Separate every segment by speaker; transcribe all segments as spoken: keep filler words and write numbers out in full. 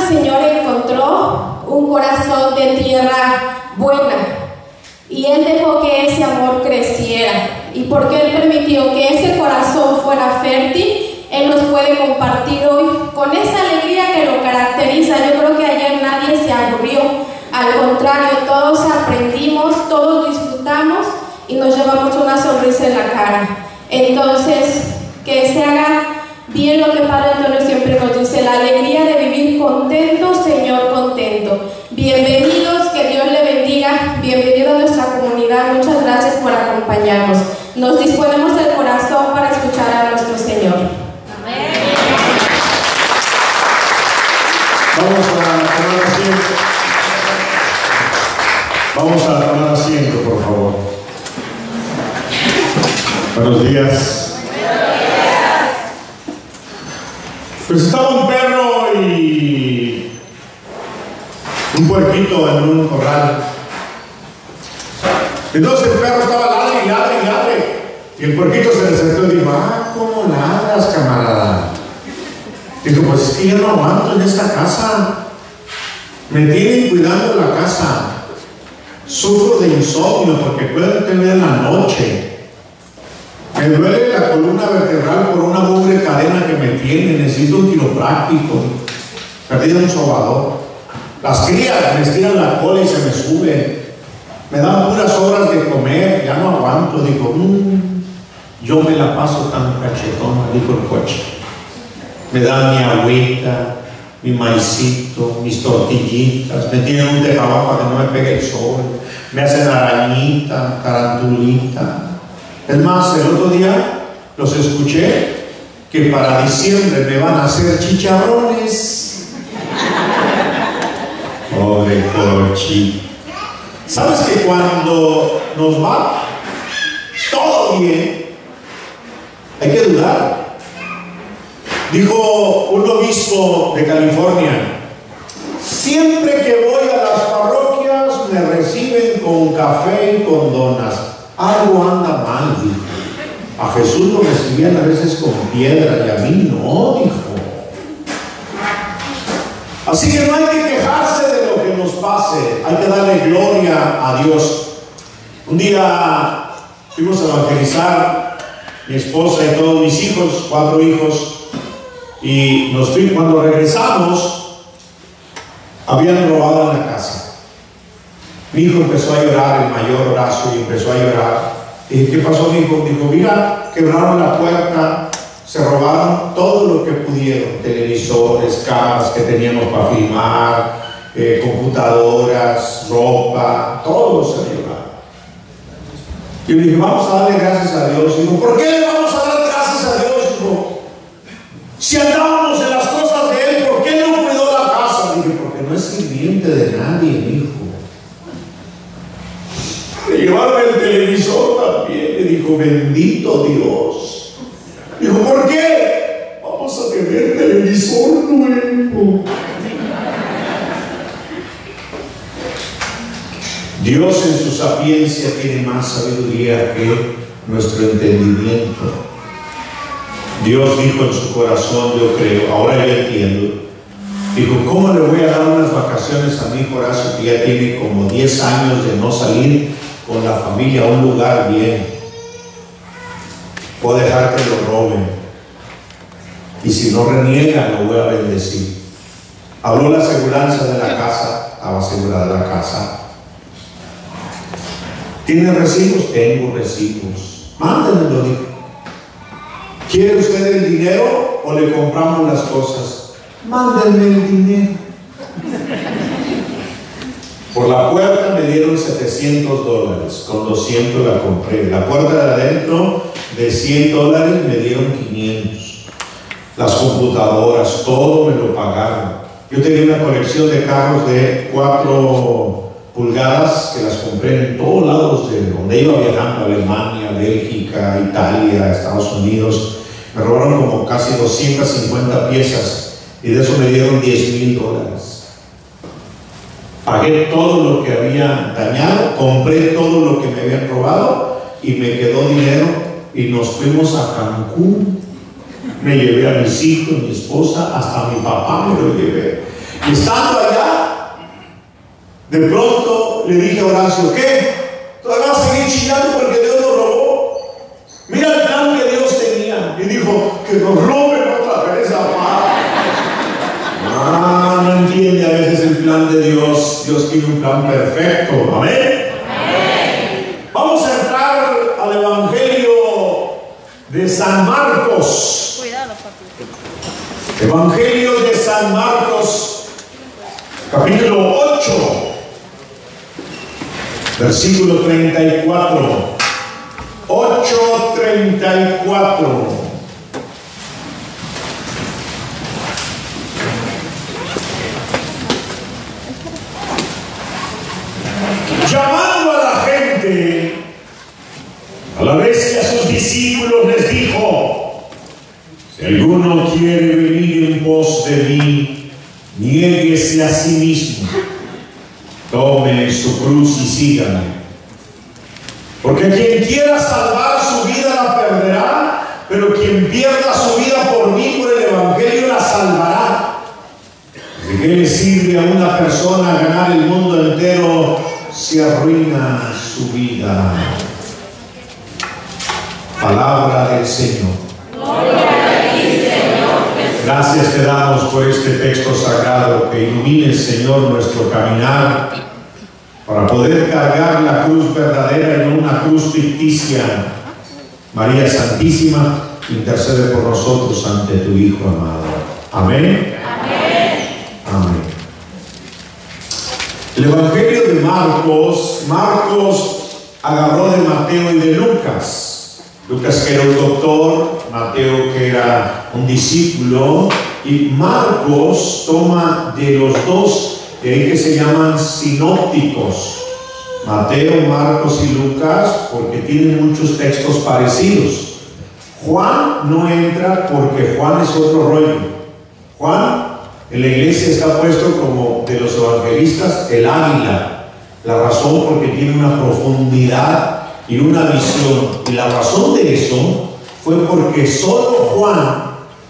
Speaker 1: el Señor encontró un corazón de tierra buena y Él dejó que ese amor creciera, y porque Él permitió que ese corazón fuera fértil, Él nos puede compartir hoy con esa alegría que lo caracteriza. Yo creo que ayer nadie se aburrió, al contrario, todos aprendimos, todos disfrutamos y nos llevamos una sonrisa en la cara. Entonces, que se haga bien lo que Padre Antonio siempre nos dice, la alegría de vivir contento, Señor, contento. Bienvenidos, que Dios le bendiga, bienvenido a nuestra comunidad, muchas gracias por acompañarnos. Nos disponemos del corazón para escuchar a nuestro Señor. Amén.
Speaker 2: Vamos a tomar asiento. Vamos a tomar asiento, por favor. Buenos días. Pues estaba un perro y un puerquito en un corral. Entonces el perro estaba ladre y ladre y ladre. Y el puerquito se le sentó y dijo: ah, ¿cómo ladras, camarada? Dijo: pues es que yo no aguanto en esta casa. Me tienen cuidando la casa. Sufro de insomnio porque puedo tener en la noche. Me duele la columna vertebral por una mugre cadena que me tiene. Necesito un quiropráctico. Perdí un sobador. Las crías me estiran la cola y se me sube. Me dan puras horas de comer. Ya no aguanto. Digo, mmm, yo me la paso tan cachetona, dijo el coche. Me dan mi agüita, mi maicito, mis tortillitas. Me tienen un tejabán para que no me pegue el sol. Me hacen arañita, tarantulita. Es más, el otro día los escuché que para diciembre me van a hacer chicharrones. Pobre cochi. ¿Sabes que cuando nos va todo bien, hay que dudar? Dijo un obispo de California: siempre que voy a las parroquias me reciben con café y con donas. Algo anda mal, dijo. A Jesús lo recibían a veces con piedra y a mí no, dijo. Así que no hay que quejarse de lo que nos pase, hay que darle gloria a Dios. Un día fuimos a evangelizar, mi esposa y todos mis hijos, cuatro hijos, y nos fuimos. Cuando regresamos, habían robado en la casa. Mi hijo empezó a llorar, el mayor Horacio, y empezó a llorar. Y dije: ¿qué pasó, mi hijo? Dijo: mira, quebraron la puerta, se robaron todo lo que pudieron, televisores, cámaras que teníamos para filmar, eh, computadoras, ropa, todo se llevaron. Y yo le dije: vamos a darle gracias a Dios. Dijo: ¿por qué le vamos a dar gracias a Dios? Dijo: si andábamos en las cosas de Él, ¿por qué no cuidó la casa? Dije: porque no es sirviente de nadie, mi hijo. Le llevaron el televisor también. Le dijo: bendito Dios. Dijo: ¿por qué? Vamos a tener televisor nuevo. Dios en su sapiencia tiene más sabiduría que nuestro entendimiento. Dios dijo en su corazón: yo creo, ahora yo entiendo. Dijo: ¿cómo le voy a dar unas vacaciones a mi hijo Horacio, que ya tiene como diez años de no salir con la familia a un lugar bien? Puedo dejar que lo roben, y si no reniega, lo voy a bendecir. Habló la aseguranza de la casa, estaba asegurada la casa. ¿Tiene recibos? Tengo recibos. Mándenmelo, dijo. ¿Quiere usted el dinero o le compramos las cosas? Mándenme el dinero. Por la puerta me dieron setecientos dólares, con doscientos la compré. La puerta de adentro de cien dólares me dieron quinientos. Las computadoras, todo me lo pagaron. Yo tenía una colección de carros de cuatro pulgadas que las compré en todos lados de donde iba viajando: Alemania, Bélgica, Italia, Estados Unidos. Me robaron como casi doscientas cincuenta piezas y de eso me dieron diez mil dólares. Pagué todo lo que había dañado, compré todo lo que me habían robado y me quedó dinero, y nos fuimos a Cancún. Me llevé a mis hijos, mi esposa, hasta a mi papá me lo llevé. Y estando allá, de pronto le dije a Horacio, ¿qué? ¿Todavía vas a seguir chillando porque Dios nos robó? Mira el plan que Dios tenía. Y dijo, que nos roben otra vez a paz. Ah, no entiende a veces el plan de Dios. Dios tiene un plan perfecto. Amén. Amén. Vamos a entrar al Evangelio de San Marcos.
Speaker 3: Cuidado, papi.
Speaker 2: Evangelio de San Marcos, capítulo ocho, versículo treinta y cuatro. ocho, treinta y cuatro. Llamando a la gente, a la vez que a sus discípulos les dijo: si alguno quiere venir en pos de mí, niéguese a sí mismo, tome su cruz y sígame. Porque quien quiera salvar su vida la perderá, pero quien pierda su vida por mí, por el Evangelio, la salvará. ¿De qué le sirve a una persona ganar el mundo entero si arruina su vida? Palabra del Señor. Gracias te damos por este texto sagrado que ilumine, Señor, nuestro caminar para poder cargar la cruz verdadera y no una cruz ficticia. María Santísima, intercede por nosotros ante tu Hijo amado. Amén. Amén. Amén. El Evangelio de Marcos, Marcos agarró de Mateo y de Lucas. Lucas, que era un doctor, Mateo, que era un discípulo, y Marcos toma de los dos, de ahí que se llaman sinópticos, Mateo, Marcos y Lucas, porque tienen muchos textos parecidos. Juan no entra porque Juan es otro rollo. Juan en la iglesia está puesto como de los evangelistas el águila. La razón porque tiene una profundidad y una visión, y la razón de eso fue porque solo Juan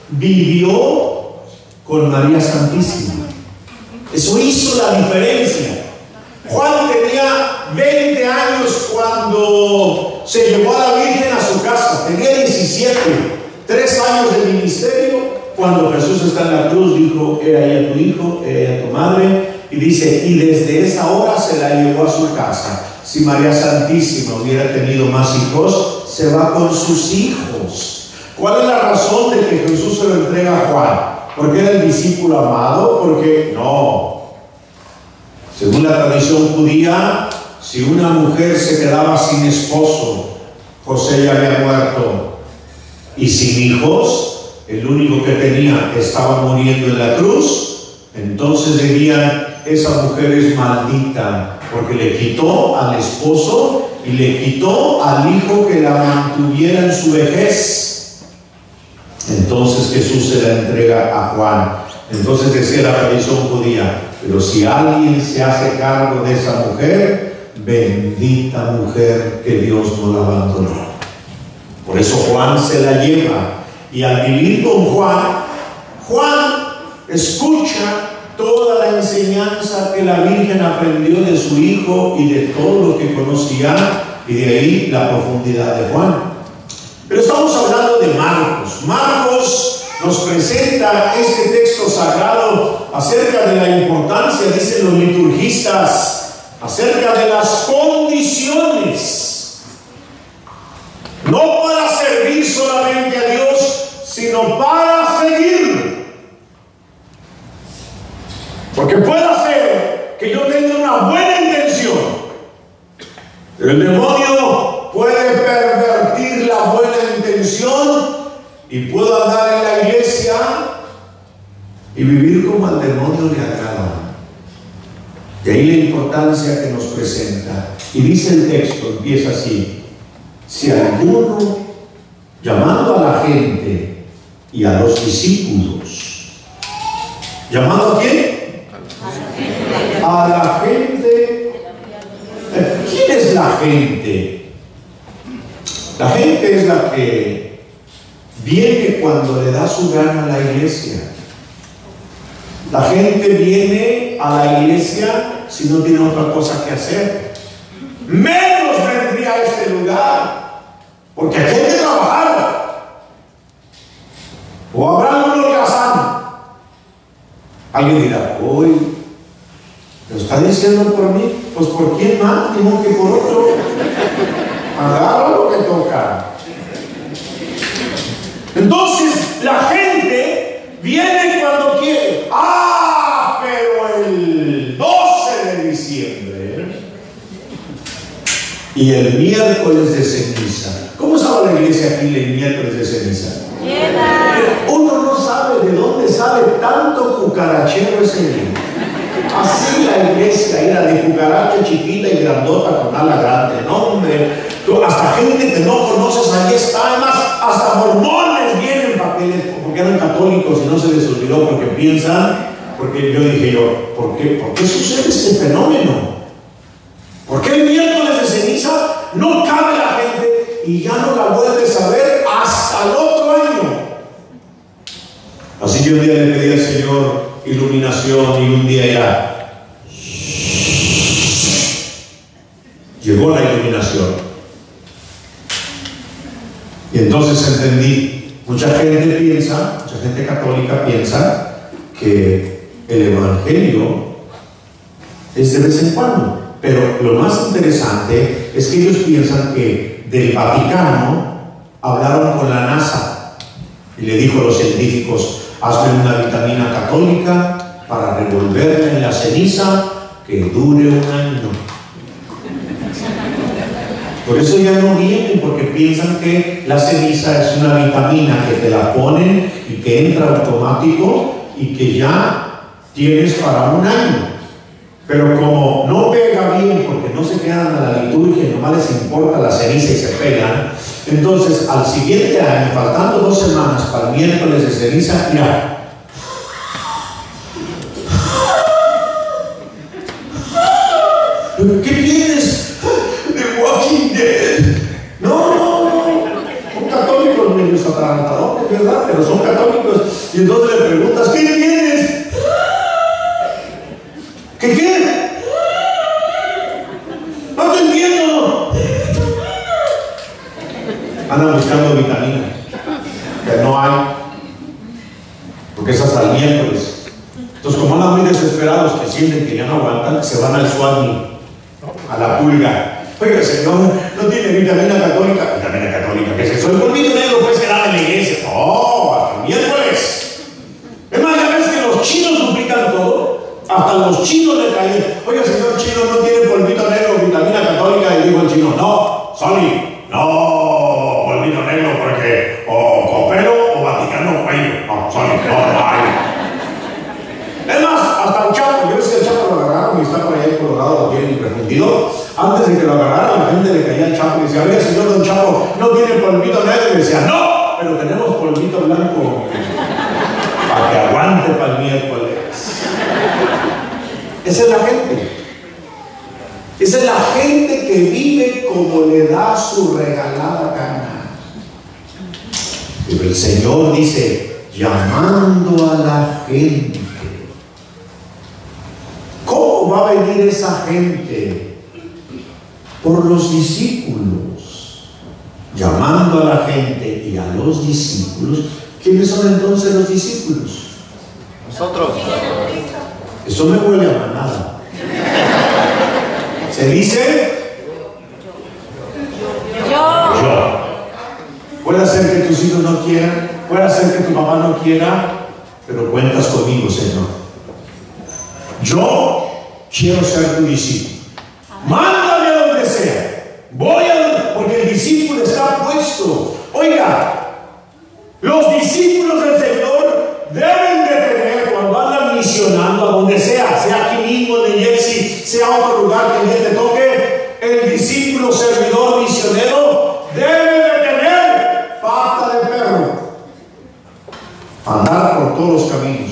Speaker 2: vivió con María Santísima. Eso hizo la diferencia. Juan tenía veinte años cuando se llevó a la Virgen a su casa. Tenía diecisiete, tres años de ministerio. Cuando Jesús está en la cruz, dijo: he ahí a tu hijo, he ahí a tu madre. Y dice, y desde esa hora se la llevó a su casa. Si María Santísima hubiera tenido más hijos, se va con sus hijos. ¿Cuál es la razón de que Jesús se lo entrega a Juan? ¿Porque era el discípulo amado? Porque no. Según la tradición judía, si una mujer se quedaba sin esposo, José ya había muerto, y sin hijos, el único que tenía estaba muriendo en la cruz, entonces dirían: esa mujer es maldita, porque le quitó al esposo y le quitó al hijo que la mantuviera en su vejez. Entonces Jesús se la entrega a Juan. Entonces decía la tradición judía: pero si alguien se hace cargo de esa mujer, bendita mujer que Dios no la abandonó. Por eso Juan se la lleva, y al vivir con Juan, Juan escucha toda la enseñanza que la Virgen aprendió de su hijo y de todo lo que conocía, y de ahí la profundidad de Juan. Pero estamos hablando de Marcos. Marcos nos presenta este texto sagrado acerca de la importancia, dicen los liturgistas, acerca de las condiciones, no para servir solamente a Dios, sino para seguir. Porque puede ser que yo tenga una buena intención, pero el demonio puede pervertir la buena intención y puedo andar en la iglesia y vivir como al demonio le agrada. De ahí la importancia que nos presenta. Y dice el texto, empieza así: si alguno, llamando a la gente y a los discípulos, ¿llamando a quién? A la gente. ¿Quién es la gente? La gente es la que viene cuando le da su gana a la iglesia. La gente viene a la iglesia si no tiene otra cosa que hacer. Menos vendría a este lugar, porque hay que trabajar. O habrá un holgazán. Alguien dirá, uy, ¿lo está diciendo por mí? Pues por quién más, digo que por otro. Agarra lo que toca. Entonces la gente viene cuando quiere. Ah, pero el doce de diciembre y el miércoles de ceniza. ¿Cómo estaba la iglesia aquí el miércoles de ceniza? Uno no sabe de dónde sale tanto cucarachero ese día. Así la iglesia era de cucaracha chiquita y grandota con ala grande. No, hombre, tú, hasta gente que no conoces ahí está. Además, hasta mormones vienen para que les, porque eran católicos y no se les olvidó porque piensan. Porque yo dije yo, ¿por qué, ¿por qué sucede este fenómeno? ¿Por qué el miércoles de ceniza no cabe la gente y ya no la vuelves a ver hasta el otro año? Así yo un día le pedí al Señor iluminación y un día era, llegó la iluminación. Y entonces entendí, mucha gente piensa, mucha gente católica piensa que el evangelio es de vez en cuando. Pero lo más interesante es que ellos piensan que del Vaticano hablaron con la NASA y le dijo a los científicos, hazme una vitamina católica para revolverla en la ceniza que dure un año. Por eso ya no vienen, porque piensan que la ceniza es una vitamina que te la ponen y que entra automático y que ya tienes para un año. Pero como no pega bien porque no se quedan a la liturgia y nomás les importa la ceniza y se pegan, entonces al siguiente año, faltando dos semanas para el miércoles de ceniza, mira, ¿qué tienes? The Walking Dead. No, no, no. Son católicos medios atragantadores, ¿verdad? Pero son católicos. Y entonces le preguntas, ¿qué tienes? ¿Qué qué? No te entiendo. Andan buscando vitamina, que no hay, porque es hasta el miércoles. Entonces, como andan muy desesperados, que sienten que ya no aguantan, se van al Swami, a la pulga. Oiga, señor, ¿no tiene vitamina católica? Vitamina católica, ¿qué es eso? El polvito negro puede quedar en la iglesia. No, hasta el miércoles. Es más, ya ves que los chinos duplican todo. Hasta los chinos le caen. Oiga, señor chino, ¿no tiene polvito negro, vitamina católica? Y dijo el chino, no, sorry, no, polvito negro porque o Copero o Vaticano cuello. No, sorry, no, no hay. Es más, hasta el Chapo, yo ves que el Chapo lo agarraron y está por ahí en Colorado, lo tienen refundido. Antes de que lo agarraran, la gente le caía al Chapo y decía, oiga, señor don Chapo, ¿no tiene polvito negro? Y decía, no, pero tenemos polvito blanco para que aguante para el miércoles. Esa es la gente. Esa es la gente que vive como le da su regalada gana. Pero el Señor dice, llamando a la gente. ¿Cómo va a venir esa gente? Por los discípulos. Llamando a la gente y a los discípulos. ¿Quiénes son entonces los discípulos?
Speaker 3: Nosotros.
Speaker 2: Eso me huele a manada. ¿Se dice?
Speaker 1: Yo.
Speaker 2: Yo. Puede ser que tus hijos no quieran, puede ser que tu mamá no quiera, pero cuentas conmigo, Señor. Yo quiero ser tu discípulo. Mándame a donde sea. Voy a donde, porque el discípulo está puesto. Oiga, los discípulos del Señor deben de tener, cuando andan misionando a donde sea, sea aquí mismo en Jersey, sea otro lugar que Dios te toque, el discípulo servidor misionero debe de tener pata de perro, andar por todos los caminos,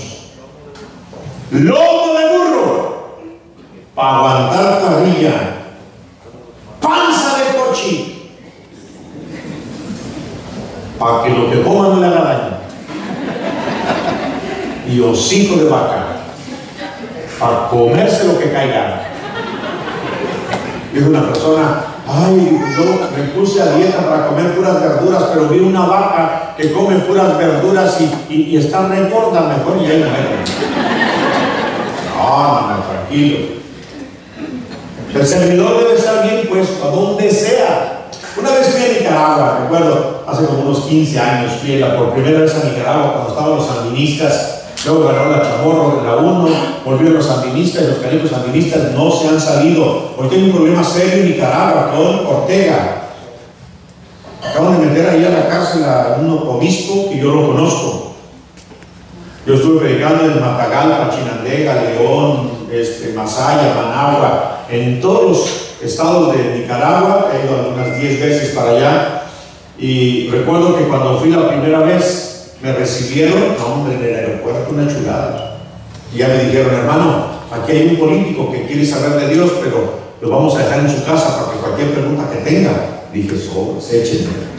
Speaker 2: lomo de burro para aguantar carrilla, panza de cochi para que lo que coman no le haga daño, y hocico de vaca para comerse lo que caiga. Dijo una persona, ay, yo me puse a dieta para comer puras verduras, pero vi una vaca que come puras verduras y, y, y está re gorda, mejor y ahí no No, no, no, tranquilo. El servidor debe estar bien puesto a donde sea. Una vez fui a Nicaragua, recuerdo, hace como unos quince años, fui la, por primera vez a Nicaragua cuando estaban los sandinistas. Luego ganó la Chamorro en la uno, volvieron los sandinistas y los canicos sandinistas no se han salido. Hoy tiene un problema serio en Nicaragua con Ortega. Acaban de meter ahí a la cárcel a un obispo que yo lo conozco. Yo estuve predicando en Matagalpa, Chinandega, León, este, Masaya, Managua, en todos los estados de Nicaragua. He ido algunas diez veces para allá. Y recuerdo que cuando fui la primera vez, me recibieron, no, hombre, en el aeropuerto, una chulada. Y ya me dijeron, hermano, aquí hay un político que quiere saber de Dios, pero lo vamos a dejar en su casa para que cualquier pregunta que tenga. Dije, sobres, échenme.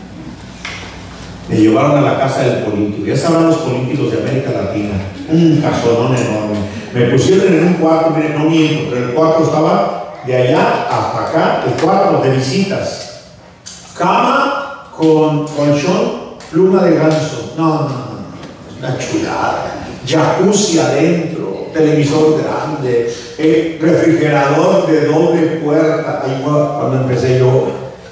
Speaker 2: Me llevaron a la casa del político. Ya sabrán los políticos de América Latina. Un casonón enorme. Me pusieron en un cuarto, miren, no miento, pero el cuarto estaba de allá hasta acá, el cuarto de visitas. Cama con colchón, pluma de ganso. No, no, no, no. Una chulada. Jacuzzi adentro, televisor grande, el refrigerador de doble puerta. Ahí fue cuando empecé yo.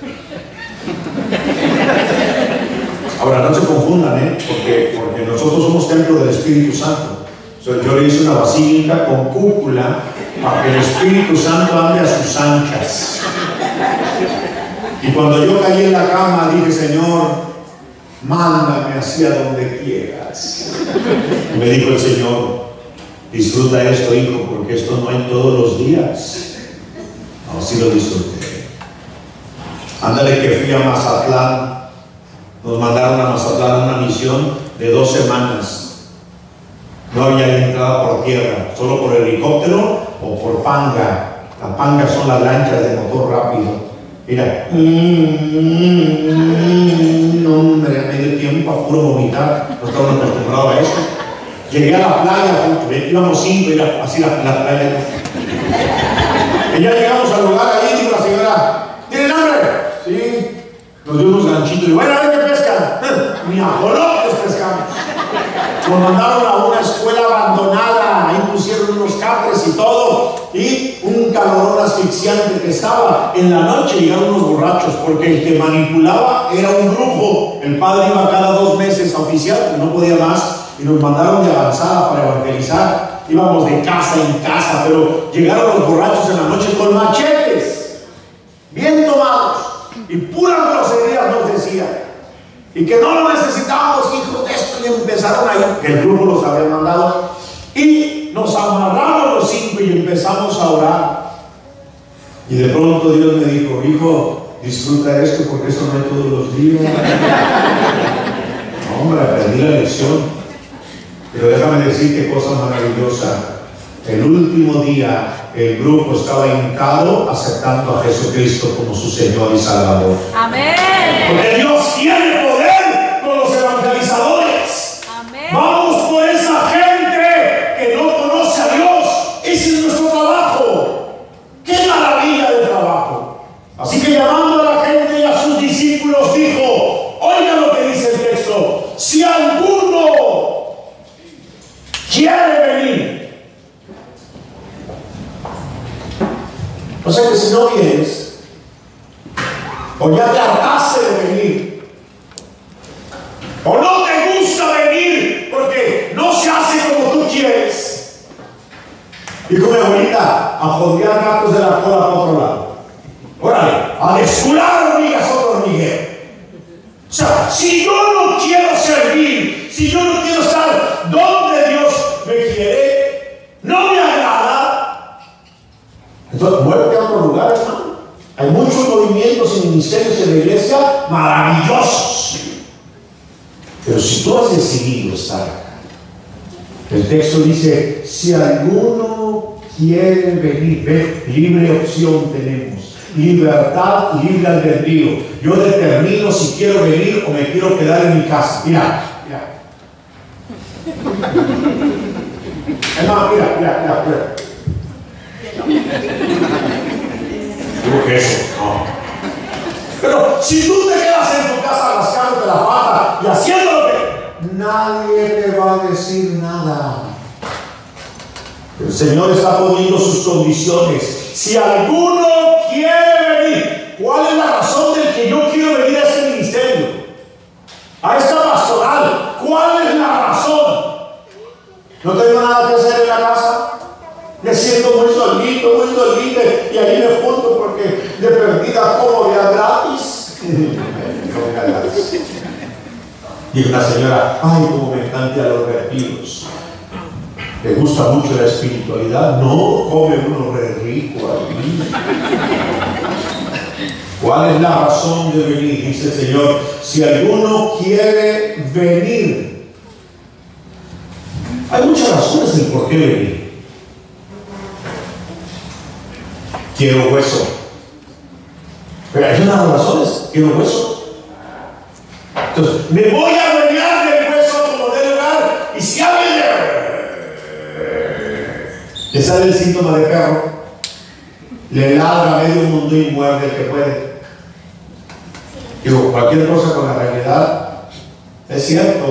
Speaker 2: Ahora no se confundan, ¿eh? porque, porque nosotros somos templo del Espíritu Santo. O sea, yo le hice una basílica con cúpula para que el Espíritu Santo ande a sus anchas. Y cuando yo caí en la cama dije, Señor, mándame hacia donde quieras. Y me dijo el Señor, disfruta esto, hijo, porque esto no hay todos los días. No, sí lo disfruté. Ándale que fui a Mazatlán. Nos mandaron a Mazatlán una misión de dos semanas. No había entrada por tierra, solo por helicóptero o por panga. La panga son las lanchas de motor rápido. Mira, no, hombre, a medio tiempo a puro vomitar. No estaban acostumbrados a eso. Llegué a la playa, íbamos cinco, y así la, la playa. Y ya llegamos al lugar ahí, dijo la señora, ¿tienen hambre? Sí. Nos dio unos ganchitos y bueno, a ver qué pescan. Ni ajolotes pescamos. Nos mandaron a una escuela abandonada, ahí pusieron unos cafres y todo, y un calorón asfixiante que estaba. En la noche llegaron unos borrachos, porque el que manipulaba era un brujo. El padre iba cada dos meses a oficiar, no podía más, y nos mandaron de avanzada para evangelizar. Íbamos de casa en casa, pero llegaron los borrachos en la noche con machetes, bien tomados, y puras groserías nos decían. Y que no lo necesitábamos, hijos de esto, y empezaron ahí, que el grupo los había mandado, y nos amarramos los cinco y empezamos a orar. Y de pronto Dios me dijo, hijo, disfruta esto porque esto no es todos los días. No, hombre, aprendí la lección. Pero déjame decirte cosa maravillosa. El último día el grupo estaba hincado aceptando a Jesucristo como su Señor y Salvador.
Speaker 4: Amén.
Speaker 2: Porque Dios tiene poder con los evangelizadores.
Speaker 4: Amén.
Speaker 2: Vamos por esa gente que no conoce a Dios. Ese es nuestro trabajo. ¡Qué maravilla de trabajo! Así que llamando a la gente y a sus discípulos dijo, oiga lo que dice el texto, si alguno quiere venir. O sea que si no vienes, o ya te hartaste de venir, o no te gusta venir porque no se hace como tú quieres. Dijo mi abuelita, a jodear gatos de la cola para otro lado. Órale, a descular hormigas otro hormiguero. O sea, si yo no quiero servir, si yo no quiero estar donde Dios me quiere, no me agrada, entonces muévete a otro lugar, hermano. Hay muchos movimientos y ministerios en la iglesia maravillosos. Pero si tú has decidido estar acá, el texto dice, si alguno quiere venir, ve, libre opción tenemos. Libertad, libre albedrío. Yo determino si quiero venir o me quiero quedar en mi casa. Mira, mira. Hermano, mira, mira, mira, mira. Digo que eso, no. Pero si tú te quedas en tu casa rascándote la pata y haciendo lo que nadie te va a decir nada. El Señor está poniendo sus condiciones. Si alguno quiere venir, ¿cuál es la razón del que yo quiero venir a este ministerio? A esta pastoral, ¿cuál es la razón? ¿No tengo nada que hacer en la casa? Me siento muy solito, muy solito, y ahí me junto porque de perdida como de a gratis. Y una señora, ay, como me encanta a los retiros. ¿Le gusta mucho la espiritualidad? No, come uno re rico ahí. ¿Cuál es la razón de venir? Dice el Señor, si alguno quiere venir. Hay muchas razones del por qué venir. Quiero hueso. Pero hay unas razones. Quiero hueso. Entonces, me voy a bañar del hueso como de lugar. Y si alguien le, le sale el síntoma de perro, le ladra a medio mundo y muerde el que puede. Digo, cualquier cosa con la realidad es cierto.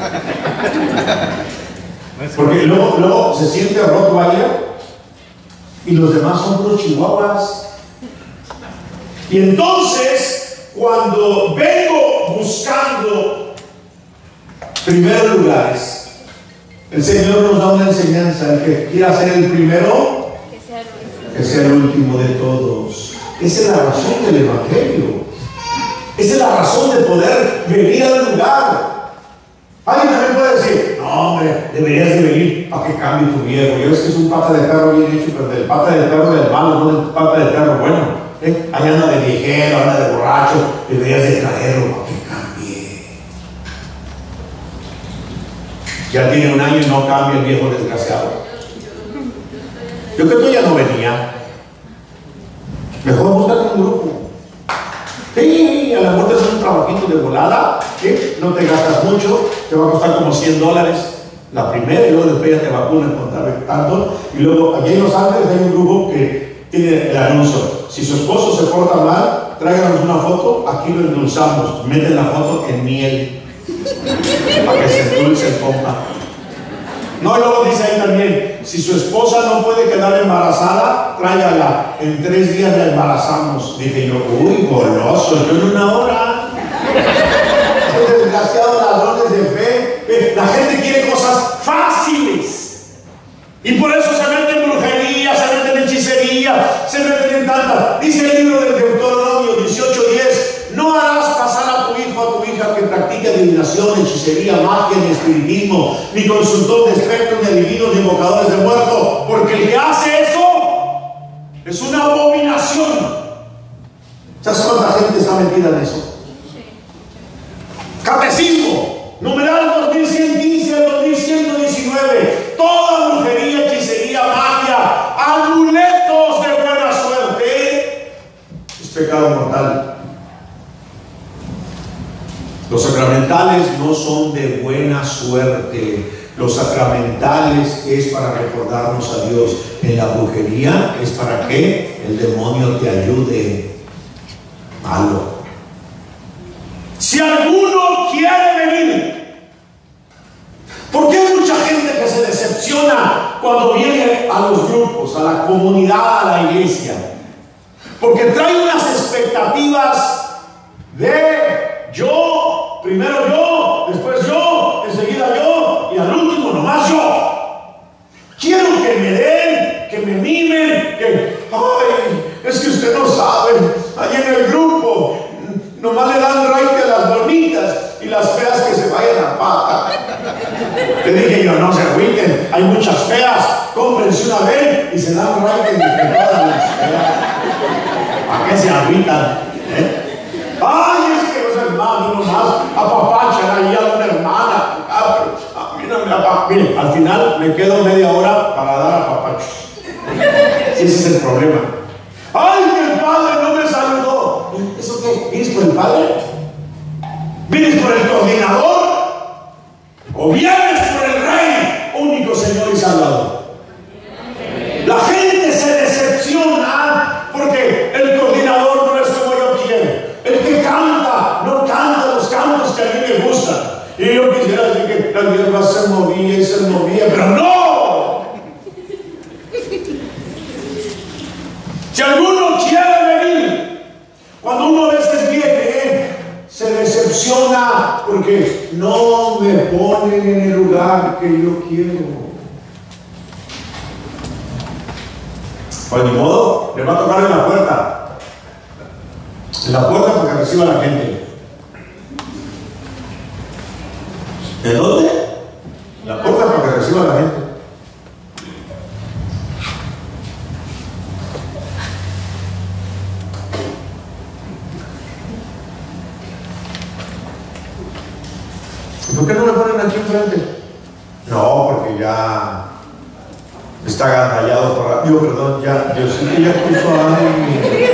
Speaker 2: Porque luego, luego se siente Rottweiler y los demás son puros chihuahuas. Y entonces, cuando vengo buscando primeros lugares, el Señor nos da una enseñanza: el que quiera ser el primero, que sea el último de todos. Esa es la razón del Evangelio. Esa es la razón de poder venir al lugar. Alguien también puede decir, no hombre, deberías de venir para que cambie tu viejo. Yo ves que es un pata de perro bien hecho, pero del pata de perro del malo, no del pata de perro bueno. ¿Eh? Ahí anda de viejero, anda de borracho, deberías de traerlo para que cambie. Ya tiene un año y no cambia el viejo desgraciado. Yo creo que ya no venía. Mejor búscate un grupo. Sí, a la muerte es un trabajito de volada, ¿sí? No te gastas mucho, te va a costar como cien dólares la primera, y luego después ya te vacunan con tanto. Y luego aquí en Los Ángeles hay un grupo que tiene el anuncio: si su esposo se porta mal, tráiganos una foto, aquí lo endulzamos. Meten la foto en miel para que se endulce el compa. No, y luego dice ahí también, si su esposa no puede quedar embarazada, tráigala, en tres días la embarazamos. Dije yo, uy, goloso, yo en una hora. Esos desgraciados ladrones de fe. La gente quiere cosas fáciles. Y por eso se meten en brujería, se meten en hechicería, se meten en tanta. Dice el libro del Deuteronomio dieciocho diez, no harás casar a tu hijo o a tu hija que practique adivinación, hechicería, magia, ni espiritismo, ni consultor de espectros, ni adivinos, ni invocadores de muertos, porque el que hace eso es una abominación. ¿Sabes cuánta gente está metida en eso? Catecismo, numeral dos mil ciento quince a dos mil ciento diecinueve, toda brujería, hechicería, magia, amuletos de buena suerte es pecado mortal. Los sacramentales no son de buena suerte. Los sacramentales es para recordarnos a Dios. En la brujería es para que el demonio te ayude. Malo. Si alguno quiere venir, ¿por qué hay mucha gente que se decepciona cuando viene a los grupos, a la comunidad, a la iglesia? Porque trae unas expectativas de yo, primero yo, después yo, enseguida yo, y al último nomás yo. Quiero que me den, que me mimen, que, ay, es que usted no sabe, allí en el grupo, nomás le dan raite a las bonitas y las feas que se vayan a pata. Le dije yo, no se agüiten, hay muchas feas, cómprense una vez y se dan raite de todas las feas. ¿Para qué se agüitan? ¿Eh? Ay, es que los hermanos nomás apapachan ahí a una hermana. Ah, pero a mí no me apapachan. Miren, al final me quedo media hora para dar apapachos. Sí, ese es el problema. Ay, que el padre no me saludó. ¿Eso qué? ¿Vienes por el padre? ¿Vienes por el coordinador? ¿O vienes por el rey, único Señor y Salvador? dice, no me ponen en el lugar que yo quiero. Pues ni modo, le va a tocar en la puerta. En la puerta porque reciba a la gente. ¿De dónde? En la puerta porque reciba a la gente. ¿Por qué no me ponen aquí enfrente? No, porque ya está agandallado por... Digo, perdón, ya, Dios sí que ya puso a alguien.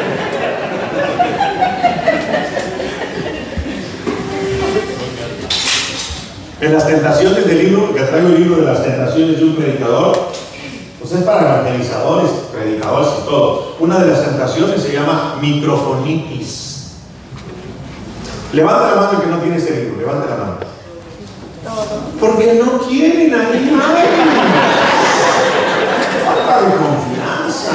Speaker 2: En las tentaciones del libro, que traigo el libro de las tentaciones de un predicador, pues es para evangelizadores, predicadores y todo. Una de las tentaciones se llama microfonitis. Levanta la mano el que no tiene ese libro, levanta la mano. Porque no quieren ahí. Falta de confianza.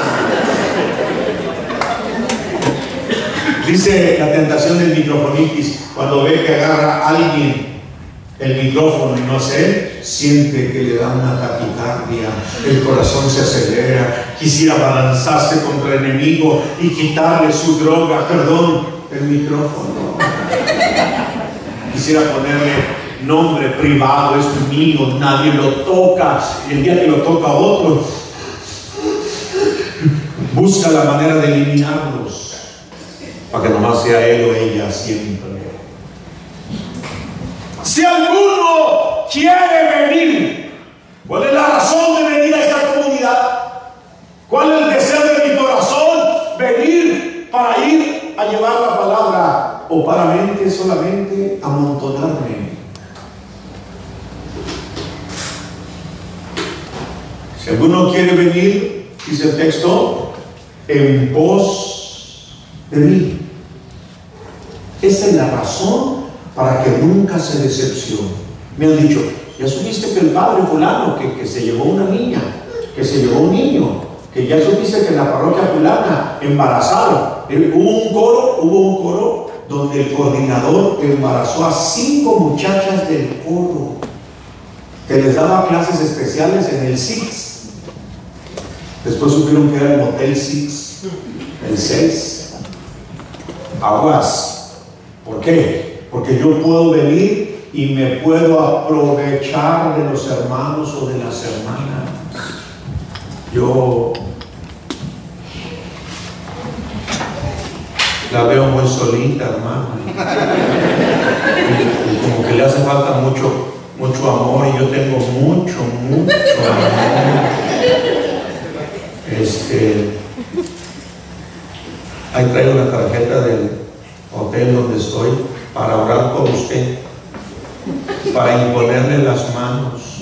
Speaker 2: Dice la tentación del microfonitis, cuando ve que agarra a alguien el micrófono y no sé, siente que le da una taquicardia, el corazón se acelera, quisiera balanzarse contra el enemigo y quitarle su droga, perdón, el micrófono. Quisiera ponerle nombre privado, es mío, nadie lo toca, y el día que lo toca otro, busca la manera de eliminarlos, para que nomás sea él o ella siempre. Si alguno quiere venir, ¿cuál es la razón de venir a esta comunidad? ¿Cuál es el deseo de mi corazón? Venir para ir a llevar la palabra, o para mente solamente amontonarme. Si alguno quiere venir, dice el texto, en pos de mí. Esa es la razón para que nunca se decepcione. Me han dicho, ya supiste que el padre fulano, que, que se llevó una niña, que se llevó un niño, que ya supiste que en la parroquia fulana embarazaron. Hubo un coro, hubo un coro donde el coordinador embarazó a cinco muchachas del coro, que les daba clases especiales en el Six. Después supieron que era el Motel Six, el seis. Aguas. ¿Por qué? Porque yo puedo venir y me puedo aprovechar de los hermanos o de las hermanas. Yo la veo muy solita, hermano. Y, y como que le hace falta mucho, mucho amor, y yo tengo mucho, mucho amor. Este, ahí traigo la tarjeta del hotel donde estoy para orar por usted, para imponerle las manos.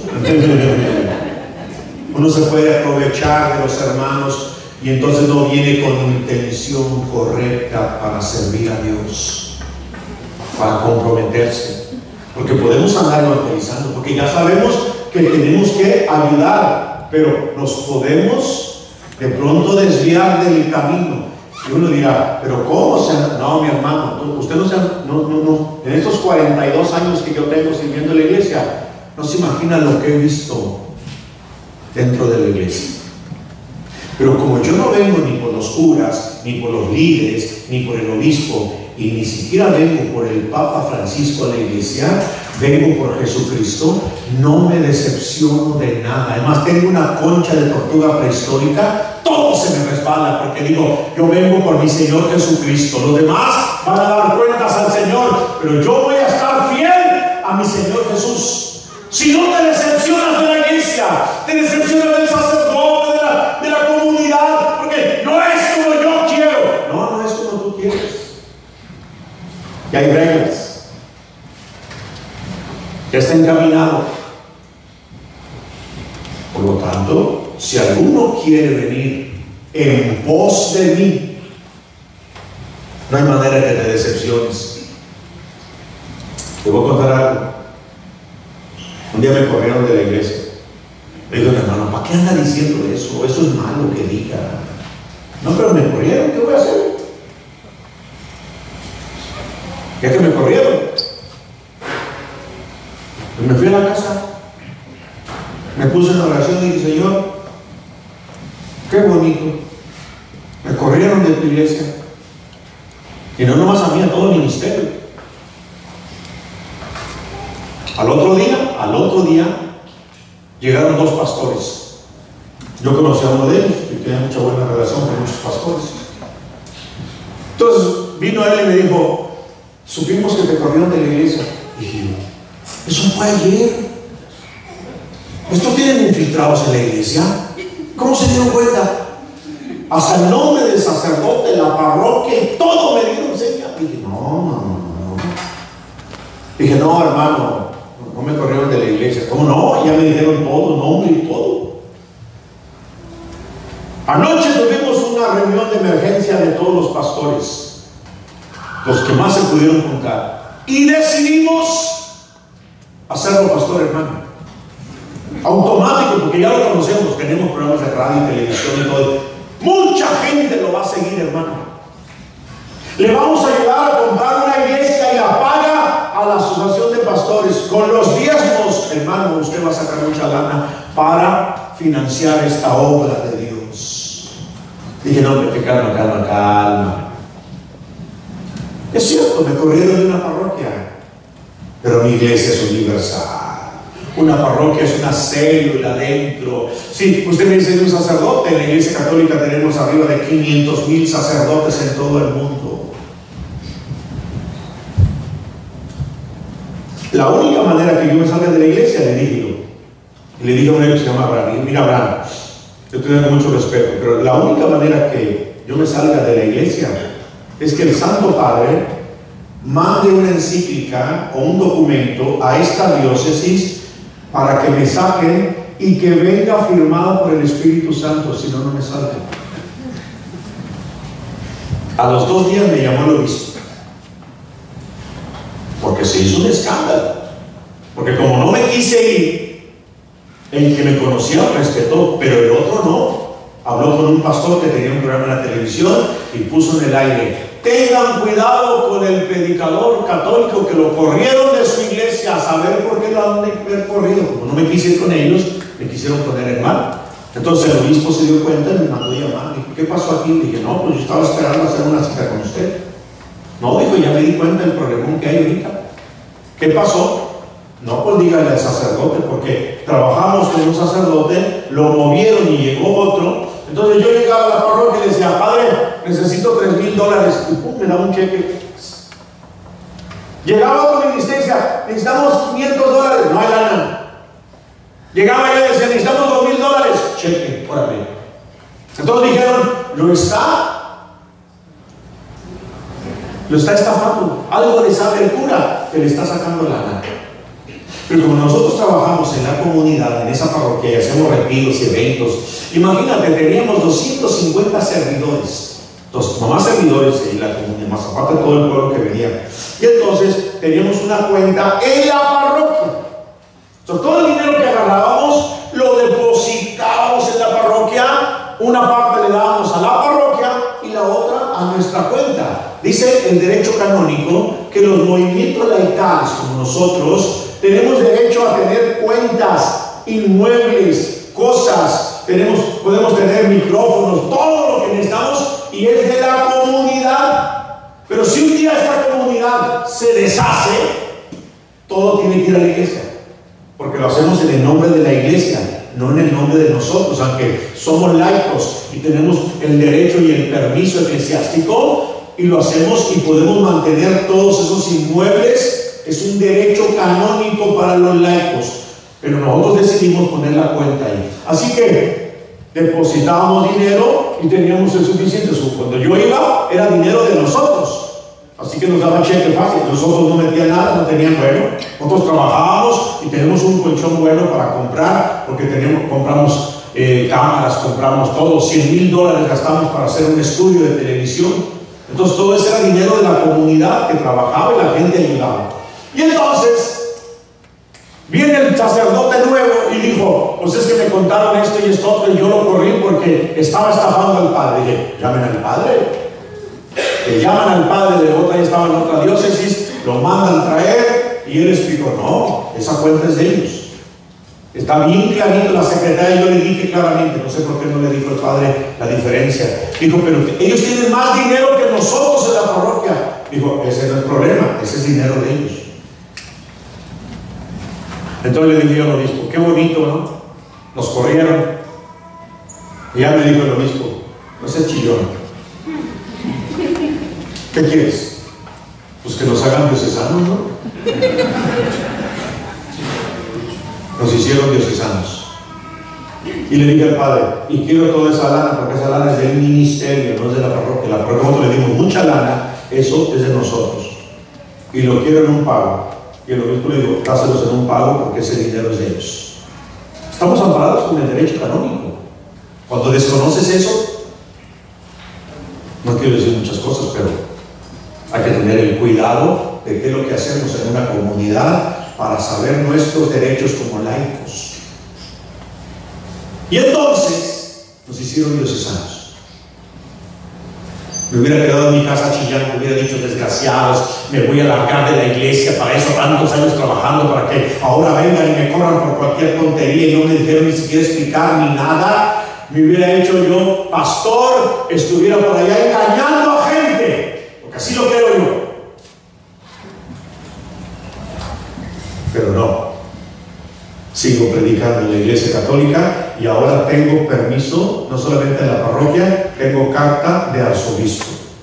Speaker 2: Uno se puede aprovechar de los hermanos y entonces no viene con intención correcta para servir a Dios, para comprometerse, porque podemos andar evangelizando, porque ya sabemos que tenemos que ayudar, pero nos podemos de pronto desviar del camino. Y uno dirá, pero ¿cómo se...? No, mi hermano, usted no se... No, no, no. En estos cuarenta y dos años que yo tengo sirviendo en la iglesia, no se imagina lo que he visto dentro de la iglesia. Pero como yo no vengo ni por los curas, ni por los líderes, ni por el obispo, y ni siquiera vengo por el Papa Francisco a la iglesia, vengo por Jesucristo, no me decepciono de nada. Además tengo una concha de tortuga prehistórica, todo se me resbala, porque digo, yo vengo por mi Señor Jesucristo. Los demás van a dar cuentas al Señor, pero yo voy a estar fiel a mi Señor Jesús. Si no te decepcionas de la iglesia, te decepcionas del sacerdote, de la, de la comunidad, porque no es como yo quiero. No, no es como tú quieres. Y hay reglas. Ya está encaminado. Por lo tanto, si alguno quiere venir en pos de mí, no hay manera que te decepciones. Te voy a contar algo. Un día me corrieron de la iglesia. Me dijo, hermano, ¿para qué anda diciendo eso? Eso es malo que diga. No, pero me corrieron, ¿qué voy a hacer? Ya que me corrieron, me fui a la casa, me puse en oración y dije, Señor, qué bonito, me corrieron de tu iglesia, y no nomás a mí, a todo el ministerio. Al otro día, al otro día, llegaron dos pastores. Yo conocí a uno de ellos y tenía mucha buena relación con muchos pastores. Entonces vino él y me dijo, supimos que te corrieron de la iglesia. Y dije, eso fue ayer. ¿Estos tienen infiltrados en la iglesia? ¿Cómo se dieron cuenta? Hasta el nombre del sacerdote, la parroquia y todo me dieron señas. Dije, no, no, no, no. Dije, no, hermano, no me corrieron de la iglesia. ¿Cómo no? Ya me dijeron todo, nombre y todo. Anoche tuvimos una reunión de emergencia de todos los pastores, los que más se pudieron juntar, y decidimos hacerlo pastor hermano. Automático, porque ya lo conocemos, tenemos programas de radio y televisión y todo. Mucha gente lo va a seguir, hermano. Le vamos a ayudar a comprar una iglesia y la paga a la asociación de pastores. Con los diezmos, hermano, usted va a sacar mucha lana para financiar esta obra de Dios. Dije, no, que calma, calma, calma. Es cierto, me corrieron de una parroquia, pero mi iglesia es universal. Una parroquia es una célula dentro. Sí, usted me dice de un sacerdote. En la iglesia católica tenemos arriba de quinientos mil sacerdotes en todo el mundo. La única manera que yo me salga de la iglesia, le dije yo, y le dije a un que se llama Abraham, mira Abraham, yo te tengo mucho respeto, pero la única manera que yo me salga de la iglesia es que el Santo Padre mande una encíclica o un documento a esta diócesis para que me saquen y que venga firmado por el Espíritu Santo, si no, no me salgo. A los dos días me llamó el obispo, porque se hizo un escándalo, porque como no me quise ir, el que me conocía respetó, pero el otro no. Habló con un pastor que tenía un programa en la televisión y puso en el aire, tengan cuidado con el predicador católico que lo corrieron de su iglesia, a saber por qué lo han de haber corrido. Como no me quise ir con ellos, me quisieron poner en mal. Entonces el obispo se dio cuenta y me mandó llamar. Dijo, ¿qué pasó aquí? Dije, no, pues yo estaba esperando hacer una cita con usted. No, dijo, ya me di cuenta del problemón que hay ahorita. ¿Qué pasó? No, pues dígale al sacerdote, porque trabajamos con un sacerdote, lo movieron y llegó otro. Entonces yo llegaba a la parroquia y decía, padre, necesito tres mil dólares. Y pum, me daba un cheque. Llegaba con mi licencia, necesitamos quinientos dólares. No hay lana. Llegaba yo y decía, necesitamos dos mil dólares. Cheque, órale. Entonces dijeron, lo está. Lo está estafando. Algo le sabe el cura que le está sacando lana. Pero como nosotros trabajamos en la comunidad, en esa parroquia, y hacemos retiros y eventos, imagínate, teníamos doscientos cincuenta servidores, dos, nomás servidores en la comunidad, más aparte de todo el pueblo que venía. Y entonces teníamos una cuenta en la parroquia. Entonces, todo el dinero que agarrábamos lo depositábamos en la parroquia, una parte le dábamos a la parroquia y la otra a nuestra cuenta. Dice el derecho canónico que los movimientos laicales como nosotros tenemos derecho a tener cuentas, inmuebles, cosas, tenemos, podemos tener micrófonos, todo lo que necesitamos y es de la comunidad. Pero si un día esta comunidad se deshace, todo tiene que ir a la iglesia, porque lo hacemos en el nombre de la iglesia, no en el nombre de nosotros, aunque somos laicos y tenemos el derecho y el permiso eclesiástico y lo hacemos y podemos mantener todos esos inmuebles. Es un derecho canónico para los laicos, pero nosotros decidimos poner la cuenta ahí. Así que depositábamos dinero y teníamos el suficiente. Cuando yo iba, era dinero de nosotros. Así que nos daban cheque fácil. Nosotros no metían nada, no tenían bueno. Nosotros trabajábamos y tenemos un colchón bueno para comprar, porque tenemos, compramos eh, cámaras, compramos todo. cien mil dólares gastamos para hacer un estudio de televisión. Entonces todo ese era dinero de la comunidad que trabajaba y la gente ayudaba. Y entonces viene el sacerdote nuevo y dijo, pues es que me contaron esto y esto otro y yo lo corrí porque estaba estafando al padre. Y dije, llamen al padre. Le llaman al padre de otra, ya estaba en otra diócesis, lo mandan traer y Y él explicó, no, esa cuenta es de ellos. Está bien clarito la secretaria, yo le dije claramente, no sé por qué no le dijo el padre la diferencia. Dijo, pero ellos tienen más dinero que nosotros en la parroquia. Dijo, ese no es el problema, ese es dinero de ellos. Entonces le dije al obispo, qué bonito, ¿no? Nos corrieron. Y ya me dijo el obispo, no seas chillón. ¿Qué quieres? Pues que nos hagan diocesanos, ¿no? Nos hicieron diocesanos. Y le dije al padre, y quiero toda esa lana, porque esa lana es del ministerio, no es de la parroquia. La parroquia, nosotros le dimos mucha lana, eso es de nosotros. Y lo quiero en un pago. Y el obispo le dijo, dáselos en un pago porque ese dinero es de ellos. Estamos amparados con el derecho canónico. Cuando desconoces eso, no quiero decir muchas cosas, pero hay que tener el cuidado de qué es lo que hacemos en una comunidad para saber nuestros derechos como laicos. Y entonces nos hicieron diocesanos. Me hubiera quedado en mi casa chillando, me hubiera dicho, desgraciados, me voy a largar de la iglesia, para eso tantos años trabajando, para que ahora vengan y me corran por cualquier tontería y no me dijeron ni siquiera explicar ni nada. Me hubiera hecho yo pastor, estuviera por allá engañando a gente, porque así lo creo yo. Pero no, sigo predicando en la iglesia católica y ahora tengo permiso, no solamente en la parroquia, tengo carta de arzobispo.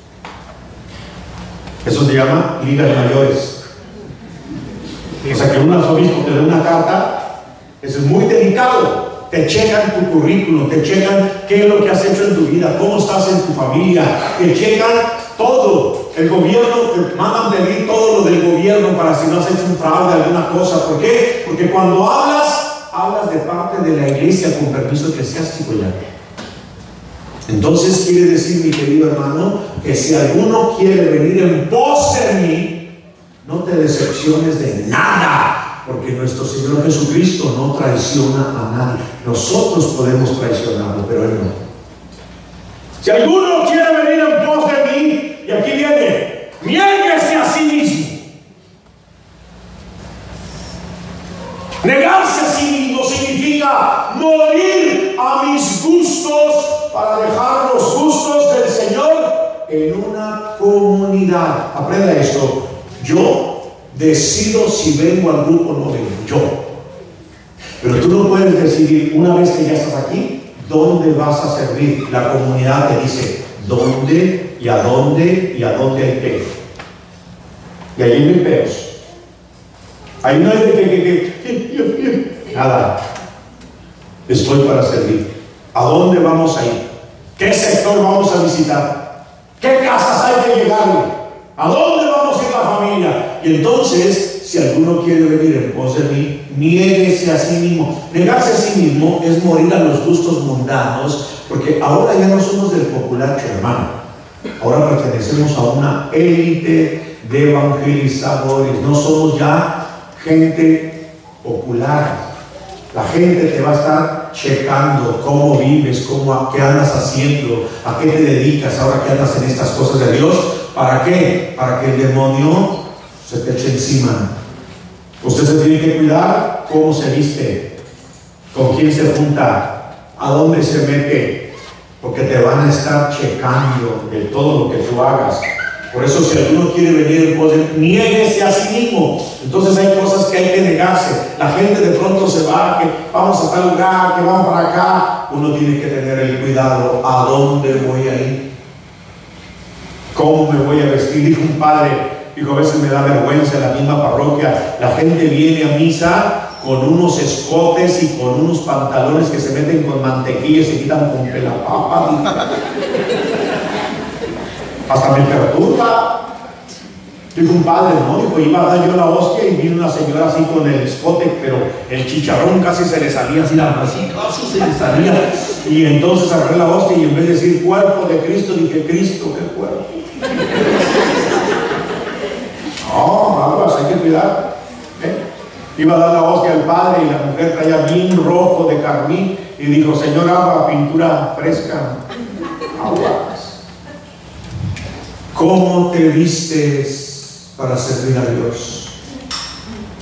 Speaker 2: Eso se llama ligas mayores. O sea que un arzobispo te da una carta, eso es muy delicado. Te checan tu currículum, te checan qué es lo que has hecho en tu vida, cómo estás en tu familia, te checan todo. El gobierno, te mandan pedir todo lo del gobierno para si no has hecho un fraude, alguna cosa. ¿Por qué? Porque cuando hablas, hablas de parte de la iglesia con permiso eclesiástico ya. Entonces quiere decir, mi querido hermano, que si alguno quiere venir en pos de mí, no te decepciones de nada. Porque nuestro Señor Jesucristo no traiciona a nadie. Nosotros podemos traicionarlo, pero Él no. Si alguno quiere venir en pos de mí, y aquí viene, niéguese a sí mismo. Negarse a sí mismo significa morir a mis gustos para dejar los gustos del Señor en una comunidad. Aprenda esto. Yo decido si vengo al grupo o no vengo, yo. Pero tú no puedes decidir, una vez que ya estás aquí, dónde vas a servir. La comunidad te dice dónde y a dónde y a dónde hay peos. Y ahí no hay peos. Ahí no hay de que, que, que, nada. Estoy para servir. ¿A dónde vamos a ir? ¿Qué sector vamos a visitar? ¿Qué casas hay que llegarle? ¿A dónde vamos a ir la familia? Y entonces, si alguno quiere venir en pos de mí, niéguese a sí mismo. Negarse a sí mismo es morir a los gustos mundanos, porque ahora ya no somos del populacho, hermano. Ahora pertenecemos a una élite de evangelizadores. No somos ya gente popular. La gente te va a estar checando cómo vives, cómo, qué andas haciendo, a qué te dedicas ahora que andas en estas cosas de Dios. ¿Para qué? Para que el demonio se te eche encima. Usted se tiene que cuidar cómo se viste, con quién se junta, a dónde se mete, porque te van a estar checando de todo lo que tú hagas. Por eso, si alguno quiere venir, pues niéguese a sí mismo. Entonces hay cosas que hay que negarse. La gente de pronto se va, que vamos a tal lugar, que vamos para acá. Uno tiene que tener el cuidado. ¿A dónde voy a ir? ¿Cómo me voy a vestir? Dijo un padre, dijo, a veces me da vergüenza en la misma parroquia. La gente viene a misa con unos escotes y con unos pantalones que se meten con mantequilla y se quitan con pelapapa. Hasta me perturba. Dijo un padre, no, dijo, iba a dar yo la hostia y vino una señora así con el escote, pero el chicharrón casi se le salía así, así, casi se le salía. Y entonces agarré la hostia y en vez de decir cuerpo de Cristo, dije, Cristo, ¿qué cuerpo? No, aguas, hay que cuidar. ¿Eh? Iba a dar la hostia al padre y la mujer traía bien rojo de carmín y dijo, Señor, agua, pintura fresca. Aguas. ¿Cómo te vistes para servir a Dios?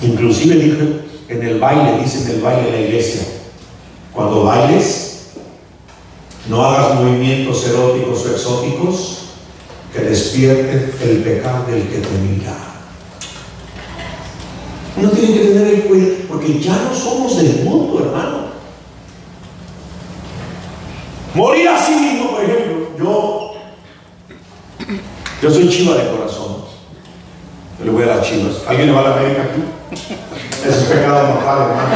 Speaker 2: Inclusive dijo en el baile, dice en el baile en la iglesia, cuando bailes, no hagas movimientos eróticos o exóticos que despierten el pecado del que te mira. Uno tiene que tener el cuidado, porque ya no somos del mundo, hermano. Morir a sí mismo, por ejemplo, yo, yo soy chiva de corazón. Yo le voy a las Chivas. ¿Alguien le va a la América aquí? Eso es pecado mortal, hermano.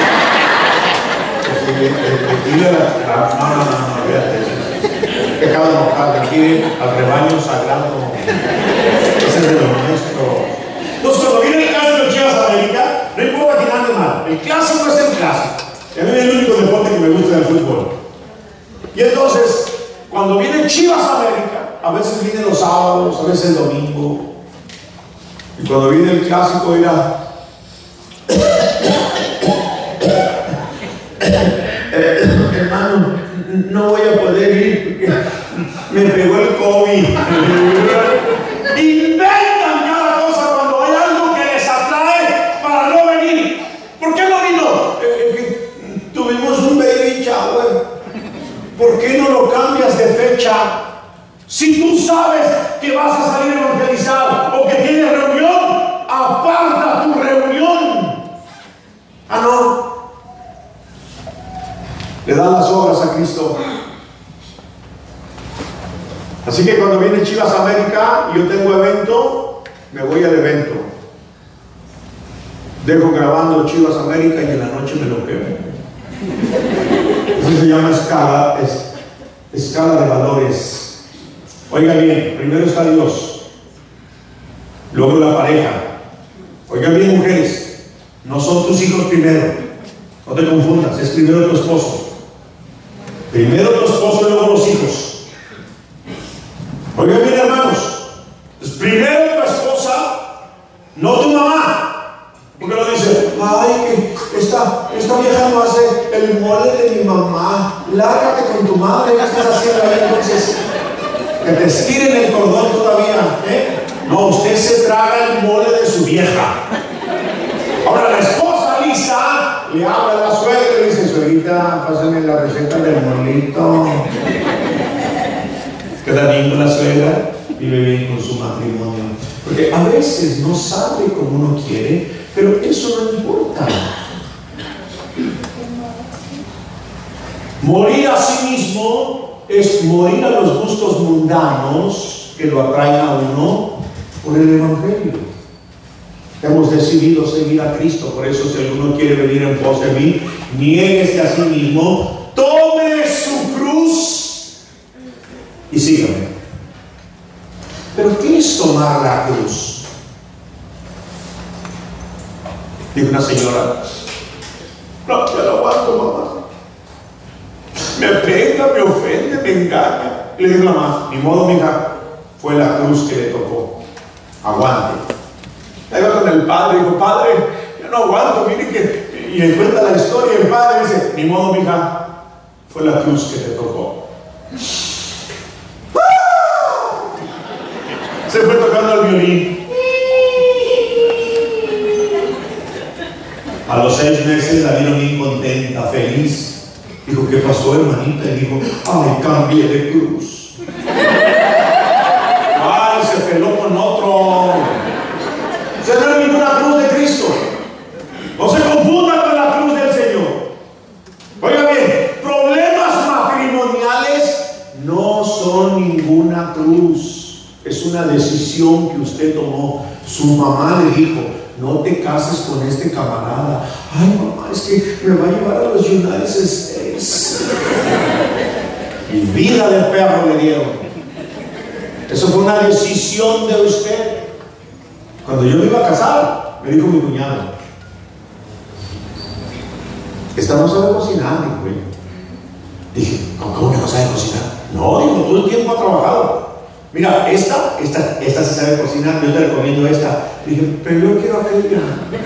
Speaker 2: Dile la, no, no, no, no, fíjate. Pecado mortal, aquí al rebaño sagrado. Ese es de lo nuestro. Entonces, cuando viene el caso de los Chivas América, no importa quién ande mal. El clásico es el clásico. A mí es el único deporte que me gusta del fútbol. Y entonces, cuando viene Chivas América, a veces viene los sábados, a veces el domingo. Y cuando viene el clásico, irá. Eh, hermano, no voy a poder ir porque me pegó el COVID. Inventan cada cosa cuando hay algo que les atrae para no venir. ¿Por qué no vino? Eh, eh, tuvimos un baby shower. ¿Por qué no lo cambias de fecha? Si tú sabes que vas a salir a evangelizar o que tienes reunión, aparta tu reunión. Ah, no. Le dan las obras a Cristo. Así que cuando viene Chivas América y yo tengo evento, me voy al evento. Dejo grabando Chivas América y en la noche me lo quemo. Eso se llama escala, es, escala de valores. Oiga bien, primero está Dios, luego la pareja. Oiga bien, mujeres, no son tus hijos primero, no te confundas, es primero tu esposo. Primero tu esposo y luego los hijos. Oiga bien, hermanos, es primero tu esposa, no tu mamá. Porque lo dice, ay, que esta, esta vieja no hace el mole de mi mamá, lárgate con tu madre, ¿qué estás haciendo ahí entonces? Que te estiren el cordón todavía, ¿eh? No, usted se traga el mole de su vieja. Ahora la esposa Lisa le habla a la suegra y le dice, suegrita, pásame la receta del molito. Queda bien con la suegra, vive bien con su matrimonio. Porque a veces no sabe como uno quiere, pero eso no importa. Morir a sí mismo es morir a los gustos mundanos que lo atraen a uno por el Evangelio. Hemos decidido seguir a Cristo, por eso si alguno quiere venir en pos de mí, niéguese a sí mismo, tome su cruz y sígame. ¿Pero qué es tomar la cruz? Dijo una señora, no, ya no aguanto, mamá. Me pega, me ofende, me engaña. Y le dijo la mamá, ni modo, mija, fue la cruz que le tocó. Aguante. Ahí va con el padre, dijo, padre, ya no aguanto, mire que... Y le cuenta la historia, el padre dice, ni modo, mija, fue la cruz que te tocó. Se fue tocando el violín. A los seis meses la vieron bien contenta, feliz. Dijo, ¿qué pasó, hermanita? Y dijo, ay, cambié de cruz. Ay, se peló con otro. O sea, no es ninguna cruz de Cristo. No se confunda con la cruz del Señor. Oiga bien, problemas matrimoniales no son ninguna cruz. Es una decisión que usted tomó. Su mamá le dijo, no te cases con este camarada. Ay, mamá, es que me va a llevar a los United States. Y vida de perro le dieron. Eso fue una decisión de usted. Cuando yo me iba a casar, me dijo mi cuñado, esta no sabe cocinar, dijo ella. Dije, ¿cómo que no sabe cocinar? No, dijo, todo el tiempo ha trabajado. Mira, esta, esta, esta se sabe cocinar, yo te recomiendo esta. Dije, pero yo quiero aquella.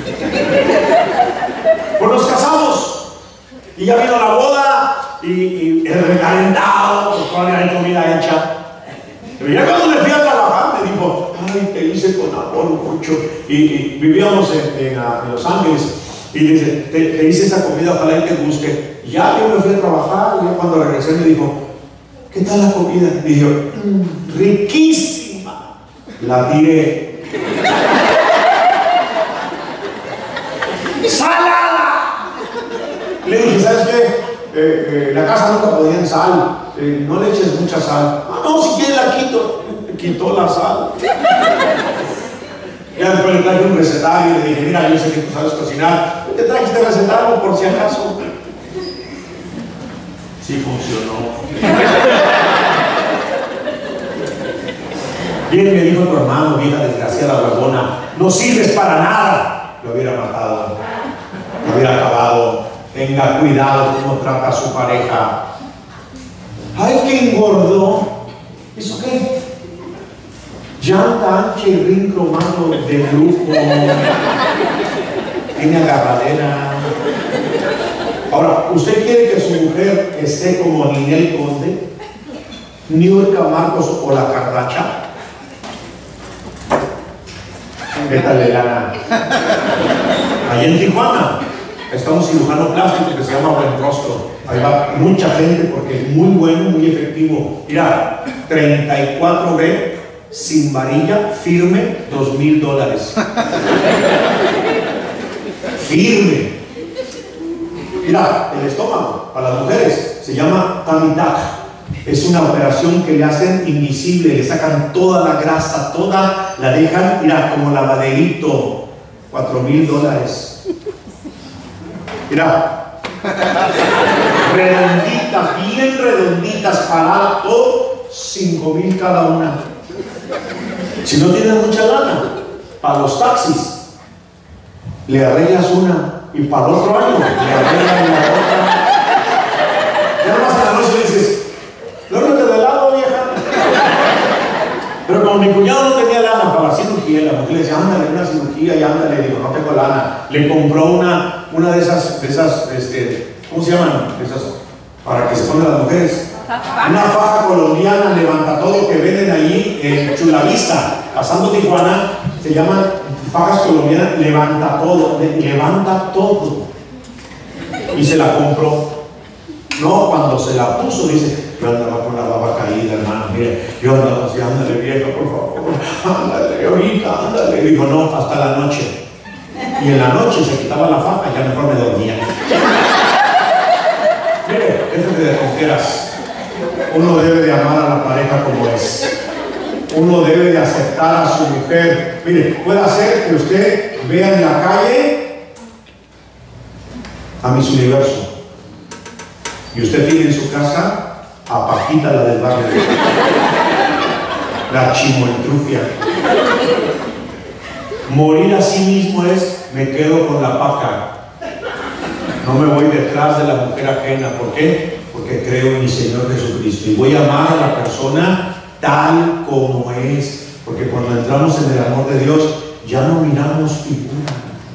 Speaker 2: Pues nos casamos. Y ya vino la boda y, y el recalentado, pues todavía hay comida hecha. Pero ya cuando me fui a trabajar, me dijo, dijo, ay, te hice con amor mucho. Y, y vivíamos en, en, en Los Ángeles. Y dice, te, te hice esa comida, ojalá y te guste. Ya yo me fui a trabajar, y cuando regresé me dijo, ¿qué tal la comida? Y dije, mmm, riquísima. La tiré. ¡Salada! Le dije, ¿sabes qué? Eh, eh, la casa nunca podía en sal. Eh, no le eches mucha sal. Ah, no, si quieres la quito. Me quitó la sal. Ya después le traje un recetario y le dije, mira, yo sé que tú sabes cocinar. Te traje este recetario por si acaso. Sí funcionó. Bien me dijo tu hermano, vieja desgraciada huevona, no sirves para nada. Lo hubiera matado, lo hubiera acabado. Tenga cuidado cómo trata a su pareja. Ay, que engordó. ¿Eso qué? Llanta ancha y rin cromado de lujo. Tiene agarradera. Ahora, ¿usted quiere que su mujer esté como Ninel Conde, Niurka Marcos o la Carracha? ¿Qué tal, Elana? Allá en Tijuana está un cirujano plástico que se llama Buen Rostro. Ahí va mucha gente porque es muy bueno, muy efectivo. Mira, treinta y cuatro B, sin varilla, firme, dos mil dólares. Firme. Mira, el estómago para las mujeres se llama tummy tuck. Es una operación que le hacen invisible, le sacan toda la grasa, toda, la dejan, mira, como lavaderito, cuatro mil dólares. Mira, redonditas, bien redonditas, paradas, todo, cinco mil cada una. Si no tienes mucha lana, para los taxis, le arreglas una y para el otro año le arreglas la otra. Ya nomás en la noche le dices, duérmete de lado, vieja. Pero como mi cuñado no tenía lana para la cirugía, la mujer le decía, ándale, una cirugía y ándale, digo, no tengo lana. Le compró una, una de esas, de esas, este, ¿cómo se llaman? Esas, para que se pongan las mujeres. Una faja colombiana, levanta todo, que venden ahí en Chulavista, pasando Tijuana, se llaman fajas colombianas, levanta todo, levanta todo. Y se la compró. No, cuando se la puso, dice, yo andaba con la baba caída, hermano, mire, yo andaba así, ándale vieja, por favor, ándale, ahorita, ándale. Dijo, no, hasta la noche. Y en la noche se quitaba la faja y ya mejor me dormía. Mire, déjate de tonteras. Uno debe de amar a la pareja como es. Uno debe de aceptar a su mujer. Mire, puede ser que usted vea en la calle a Miss Universo y usted tiene en su casa a Paquita, la del barrio, la chimoentrufia. Morir a sí mismo es, me quedo con la paca, no me voy detrás de la mujer ajena. ¿Por qué? Porque creo en mi Señor Jesucristo y voy a amar a la persona tal como es, porque cuando entramos en el amor de Dios ya no miramos figura,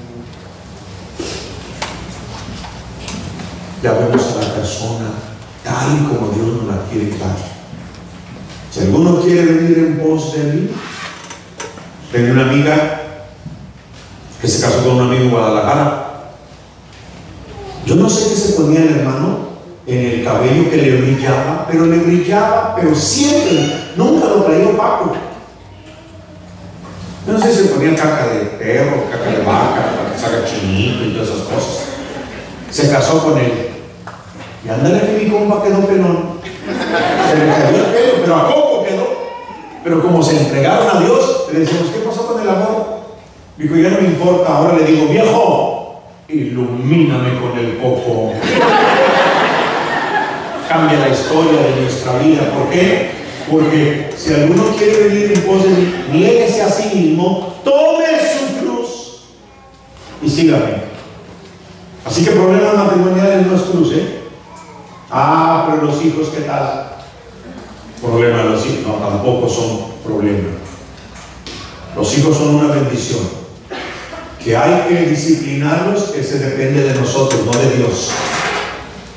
Speaker 2: ya vemos a la persona tal como Dios nos la quiere dar. Si alguno quiere venir en pos de mí, tengo una amiga que se casó con un amigo en Guadalajara. Yo no sé qué se ponía el hermano en el cabello que le brillaba, pero le brillaba, pero siempre, nunca lo traía opaco. Yo no sé si se ponía caca de perro, caca de vaca, para que salga chinito y todas esas cosas. Se casó con él. Y ándale que mi compa quedó pelón. Se le cayó el pelo, pero a poco quedó. Pero como se entregaron a Dios, le decimos, ¿qué pasó con el amor? Dijo, ya no me importa, ahora le digo, viejo, ilumíname con el coco. Cambia la historia de nuestra vida. ¿Por qué? Porque si alguno quiere venir en pos de mí, niéguese a sí mismo, tome su cruz y sígame. Así que problemas matrimoniales no es cruz, ¿eh? Ah, pero los hijos, ¿qué tal? Problema de los hijos, no, tampoco son problema. Los hijos son una bendición. Que hay que disciplinarlos, ese depende de nosotros, no de Dios.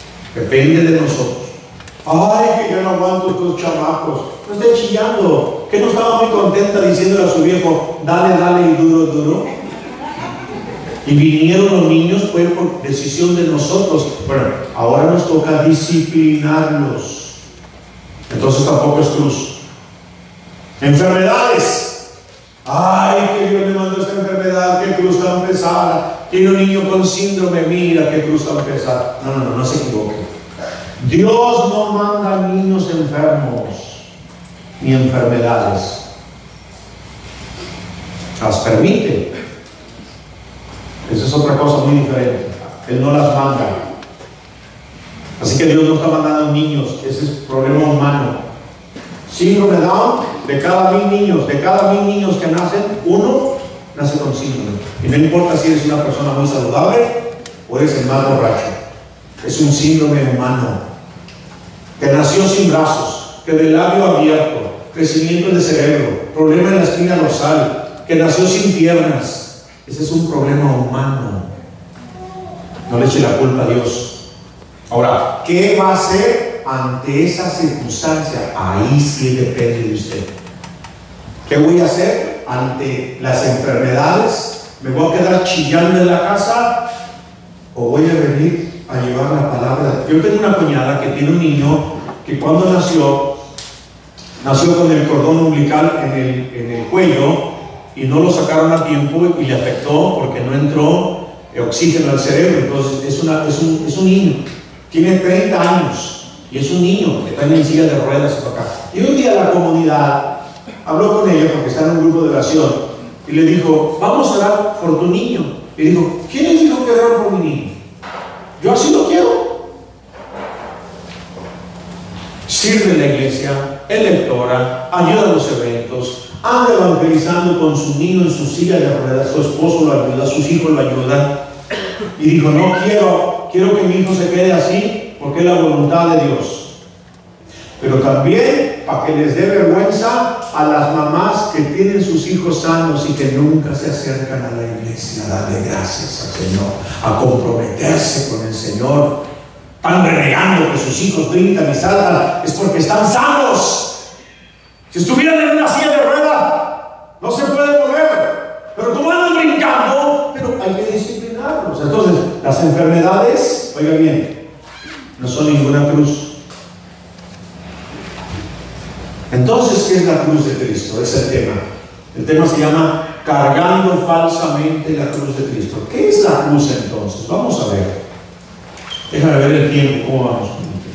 Speaker 2: Depende de nosotros. Ay, que yo no aguanto estos chamacos. No esté chillando. ¿Qué no estaba muy contenta diciéndole a su viejo, dale, dale y duro, duro? Y vinieron los niños, fue por decisión de nosotros. Bueno, ahora nos toca disciplinarlos. Entonces tampoco es cruz. Enfermedades. Ay, que Dios me mandó esta enfermedad, qué cruz tan pesada. Tiene un niño con síndrome, mira qué cruz tan pesada. No, no, no, no se equivoque. Dios no manda niños enfermos ni enfermedades. Las permite. Esa es otra cosa muy diferente. Él no las manda. Así que Dios no está mandando niños. Ese es problema humano. Síndrome Down, de cada mil niños, de cada mil niños que nacen, uno nace con síndrome. Y no importa si eres una persona muy saludable o eres el más borracho. Es un síndrome humano. Que nació sin brazos, que del labio abierto, crecimiento de cerebro, problema en la espina dorsal, que nació sin piernas. Ese es un problema humano. No le eche la culpa a Dios. Ahora, ¿qué va a hacer ante esa circunstancia? Ahí sí depende de usted. ¿Qué voy a hacer ante las enfermedades? ¿Me voy a quedar chillando en la casa? ¿O voy a venir a llevar la palabra? Yo tengo una cuñada que tiene un niño que cuando nació, nació con el cordón umbilical en el, en el cuello y no lo sacaron a tiempo y le afectó porque no entró oxígeno al cerebro. Entonces es, una, es, un, es un niño, tiene treinta años y es un niño que está en silla de ruedas por acá. Y un día la comunidad habló con ella porque está en un grupo de oración y le dijo, vamos a orar por tu niño. Y dijo, ¿quién les dijo que oraran por mi niño? Yo así lo quiero. Sirve en la iglesia, es lectora, ayuda a los eventos, anda evangelizando con su niño en su silla de ruedas, su esposo lo ayuda, sus hijos lo ayudan. Y dijo, no quiero, quiero que mi hijo se quede así porque es la voluntad de Dios. Pero también para que les dé vergüenza a las mamás que tienen sus hijos sanos y que nunca se acercan a la iglesia a darle gracias al Señor, a comprometerse con el Señor. Están renegando que sus hijos brincan y saltan, es porque están sanos. Si estuvieran en una silla de rueda, no se puede mover. Pero como andan brincando, pero hay que disciplinarlos. Entonces, las enfermedades, oigan bien, no son ninguna cruz. Entonces, ¿qué es la cruz de Cristo? Es el tema. El tema se llama cargando falsamente la cruz de Cristo. ¿Qué es la cruz entonces? Vamos a ver. Déjame ver el tiempo, ¿cómo vamos?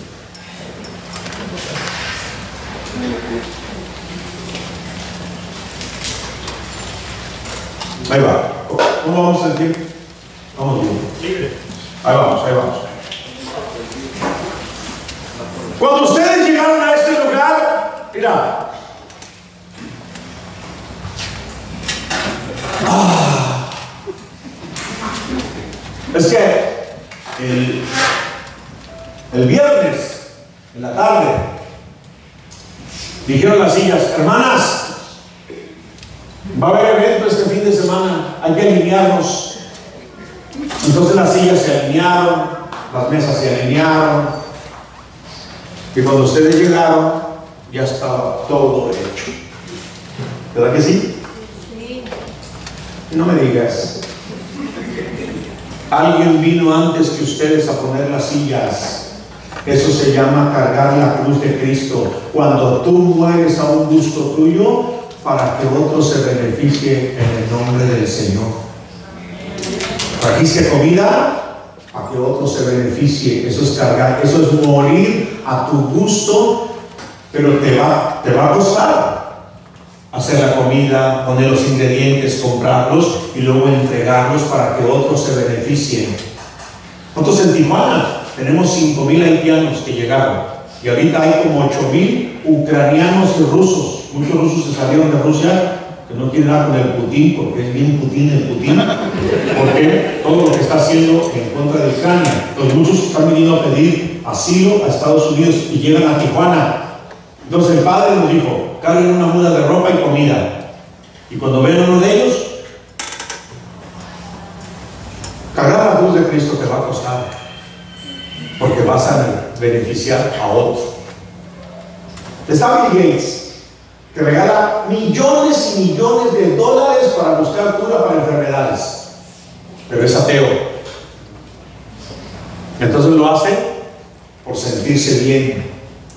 Speaker 2: Ahí va. ¿Cómo vamos el tiempo? Vamos bien. Ahí vamos, ahí vamos. Cuando ustedes llegaron a este lugar, mira. Ah, es que el, el viernes, en la tarde, dijeron las sillas, hermanas, va a haber evento este fin de semana, hay que alinearnos. Entonces las sillas se alinearon, las mesas se alinearon. Y cuando ustedes llegaron, ya estaba todo hecho. ¿Verdad que sí? Sí. No me digas. Alguien vino antes que ustedes a poner las sillas. Eso se llama cargar la cruz de Cristo. Cuando tú mueres a un gusto tuyo para que otro se beneficie en el nombre del Señor. Trajiste comida para que otro se beneficie. Eso es cargar, eso es morir a tu gusto, pero te va, te va a costar hacer la comida, poner los ingredientes, comprarlos y luego entregarlos para que otros se beneficien. Nosotros en Tijuana tenemos cinco mil haitianos que llegaron y ahorita hay como ocho mil ucranianos y rusos. Muchos rusos se salieron de Rusia que no quieren nada con el Putin porque es bien Putin el Putin, porque todo lo que está haciendo en contra de Ucrania. Entonces muchos están viniendo a pedir asilo a Estados Unidos y llegan a Tijuana. Entonces el padre nos dijo, carguen una muda de ropa y comida. Y cuando ven uno de ellos, cargar la cruz de Cristo te va a costar, porque vas a beneficiar a otro. Está Bill Gates, te regala millones y millones de dólares para buscar cura para enfermedades, pero es ateo. Entonces lo hace por sentirse bien.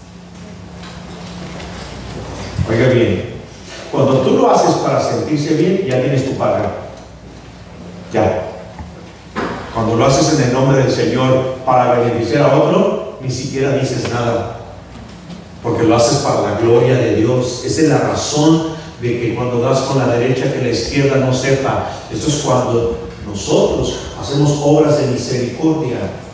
Speaker 2: Oiga bien, cuando tú lo haces para sentirse bien, ya tienes tu paga. Ya. Cuando lo haces en el nombre del Señor para beneficiar a otro, ni siquiera dices nada, porque lo haces para la gloria de Dios. Esa es la razón de que cuando das con la derecha, que la izquierda no sepa. Esto es cuando nosotros hacemos obras de misericordia.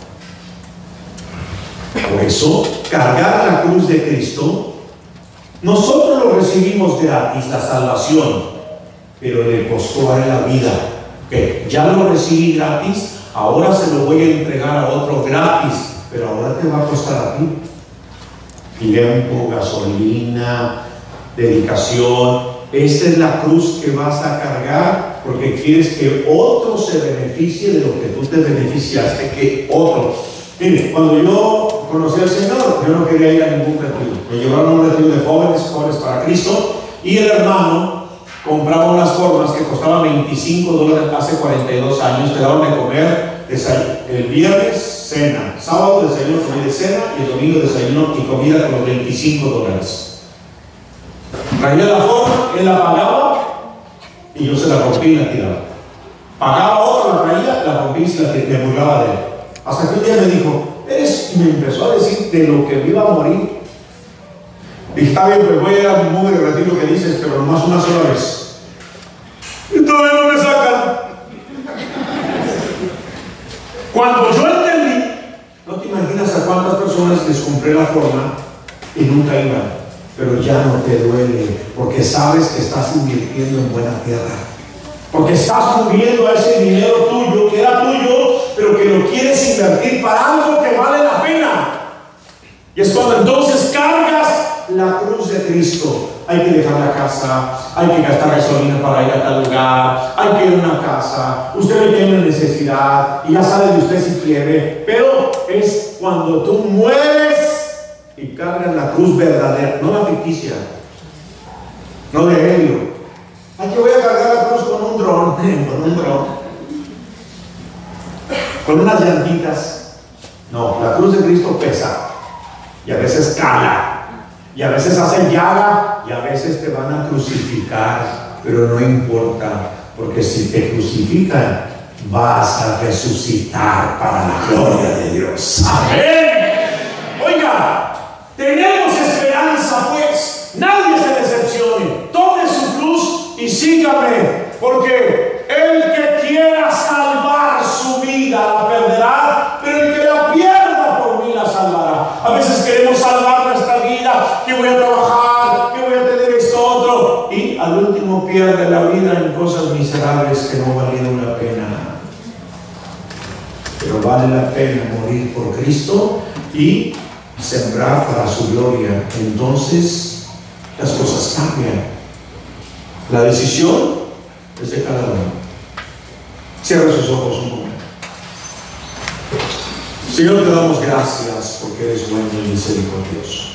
Speaker 2: Por eso, cargar la cruz de Cristo, nosotros lo recibimos gratis, la salvación, pero le costó a él la vida. Que ya lo recibí gratis, ahora se lo voy a entregar a otro gratis, pero ahora te va a costar a ti tiempo, gasolina, dedicación. Esta es la cruz que vas a cargar porque quieres que otro se beneficie de lo que tú te beneficiaste, que otro. Mire, cuando yo conocí al Señor, yo no quería ir a ningún retiro. Me llevaron a un retiro de jóvenes, jóvenes para Cristo, y el hermano compraba unas formas que costaban veinticinco dólares hace cuarenta y dos años. Te daban de comer el viernes, cena, sábado desayuno, comida y cena, y el domingo desayuno y comida con los veinticinco dólares. Traía la forma, él la pagaba y yo se la rompí y la tiraba. Pagaba otra, la traía, la rompí y se la tiraba, me burlaba de él. Hasta que un día me dijo, eres, y me empezó a decir de lo que me iba a morir. Dije, está bien, pues voy a ir a un de retiro que dices, pero nomás una sola vez. Y todavía no me sacan. Cuando yo entendí, no te imaginas a cuántas personas les compré la forma y nunca iban, pero ya no te duele, porque sabes que estás invirtiendo en buena tierra, porque estás moviendo a ese dinero tuyo, que era tuyo, pero que lo quieres invertir para algo que vale la pena. Y es cuando entonces cargas la cruz de Cristo. Hay que dejar la casa, hay que gastar gasolina para ir a tal lugar, hay que ir a una casa, usted tiene una necesidad y ya sabe de usted si quiere, pero es cuando tú mueres y cargas la cruz verdadera, no la ficticia, no de helio. Ay, que voy a cargar la cruz con un dron, con un dron, con unas llantitas. No, la cruz de Cristo pesa y a veces cala. Y a veces hacen llaga y a veces te van a crucificar, pero no importa, porque si te crucifican, vas a resucitar para la gloria de Dios. ¡Amén! Oiga, tenemos esperanza, pues. Nadie se decepcione. Tome su cruz y sígame, porque el que quiera salvar su vida la perderá, pero el que la pierda por mí la salvará. A veces queremos salvar nuestra vida, que voy a trabajar, que voy a tener esto otro, y al último pierde la vida en cosas miserables que no valieron la pena. Pero vale la pena morir por Cristo y sembrar para su gloria. Entonces las cosas cambian. La decisión es de cada uno. Cierra sus ojos un momento. Señor, te damos gracias porque eres bueno y misericordioso.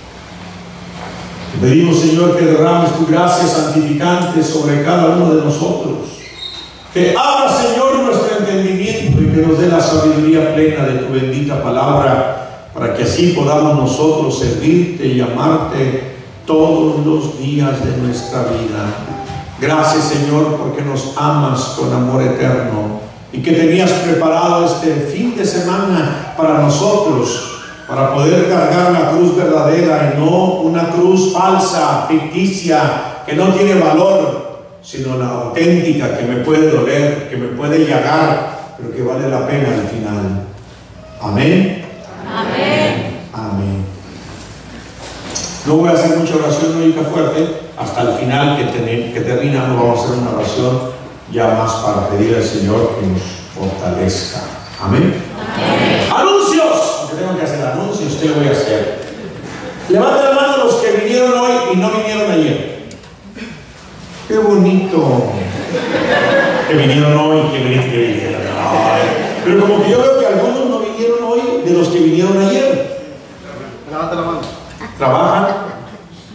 Speaker 2: Te pedimos, Señor, que derrames tu gracia santificante sobre cada uno de nosotros. Que abra, Señor, nuestro entendimiento y que nos dé la sabiduría plena de tu bendita palabra, para que así podamos nosotros servirte y amarte todos los días de nuestra vida. Gracias, Señor, porque nos amas con amor eterno y que tenías preparado este fin de semana para nosotros, para poder cargar la cruz verdadera y no una cruz falsa, ficticia, que no tiene valor, sino la auténtica, que me puede doler, que me puede llagar, pero que vale la pena al final. Amén.
Speaker 1: Amén.
Speaker 2: Amén. No voy a hacer mucha oración ahorita fuerte, hasta el final que, ten, que terminamos vamos a hacer una oración ya más para pedir al Señor que nos fortalezca. Amén. Amén. Anuncios, aunque tengo que hacer anuncios, ¿qué voy a hacer? Levanten la mano los que vinieron hoy y no vinieron ayer. Qué bonito. Que vinieron hoy, que vinieron, que vinieron. Ay. Pero como que yo veo que algunos no vinieron hoy de los que vinieron ayer.
Speaker 3: Levanta la mano.
Speaker 2: ¿Trabajan?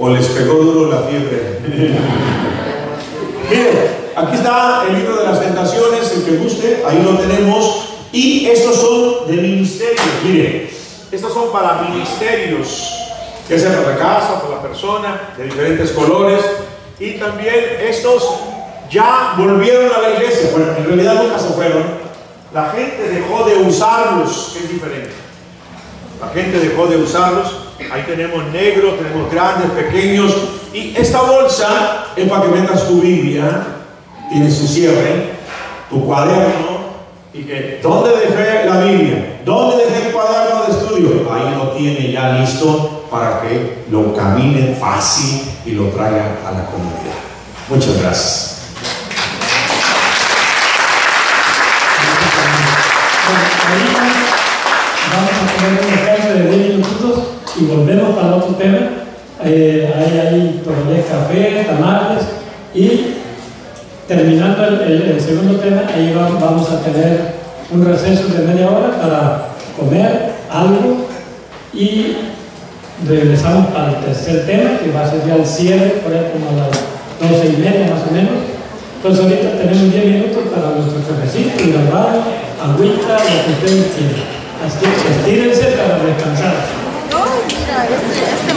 Speaker 2: o les pegó duro la fiebre. Miren, aquí está el libro de las tentaciones, el que guste, ahí lo tenemos. Y estos son de ministerios. Miren, estos son para ministerios, ya sea para la casa, para la persona, de diferentes colores. Y también estos ya volvieron a la iglesia. Bueno, en realidad nunca se fueron. La gente dejó de usarlos, que es diferente. La gente dejó de usarlos. Ahí tenemos negros, tenemos grandes, pequeños. Y esta bolsa es para que metas tu Biblia, tiene su cierre, tu cuaderno. Y que, ¿dónde dejé la Biblia? ¿Dónde dejé el cuaderno de estudio? Ahí lo tiene ya listo para que lo camine fácil y lo traiga a la comunidad. Muchas gracias.
Speaker 4: Vamos a tener una pausa de diez minutos y volvemos para otro tema. Eh, hay ahí todavía café, tamales y terminando el, el, el segundo tema, ahí va, vamos a tener un receso de media hora para comer algo y regresamos para el tercer tema, que va a ser ya el cierre, por ahí como a las doce y media más o menos. Entonces ahorita tenemos diez minutos para nuestro cafecito, y lavado, agüita, lo que ustedes quieran. Así que estírense para descansar.
Speaker 5: No, mira, este, este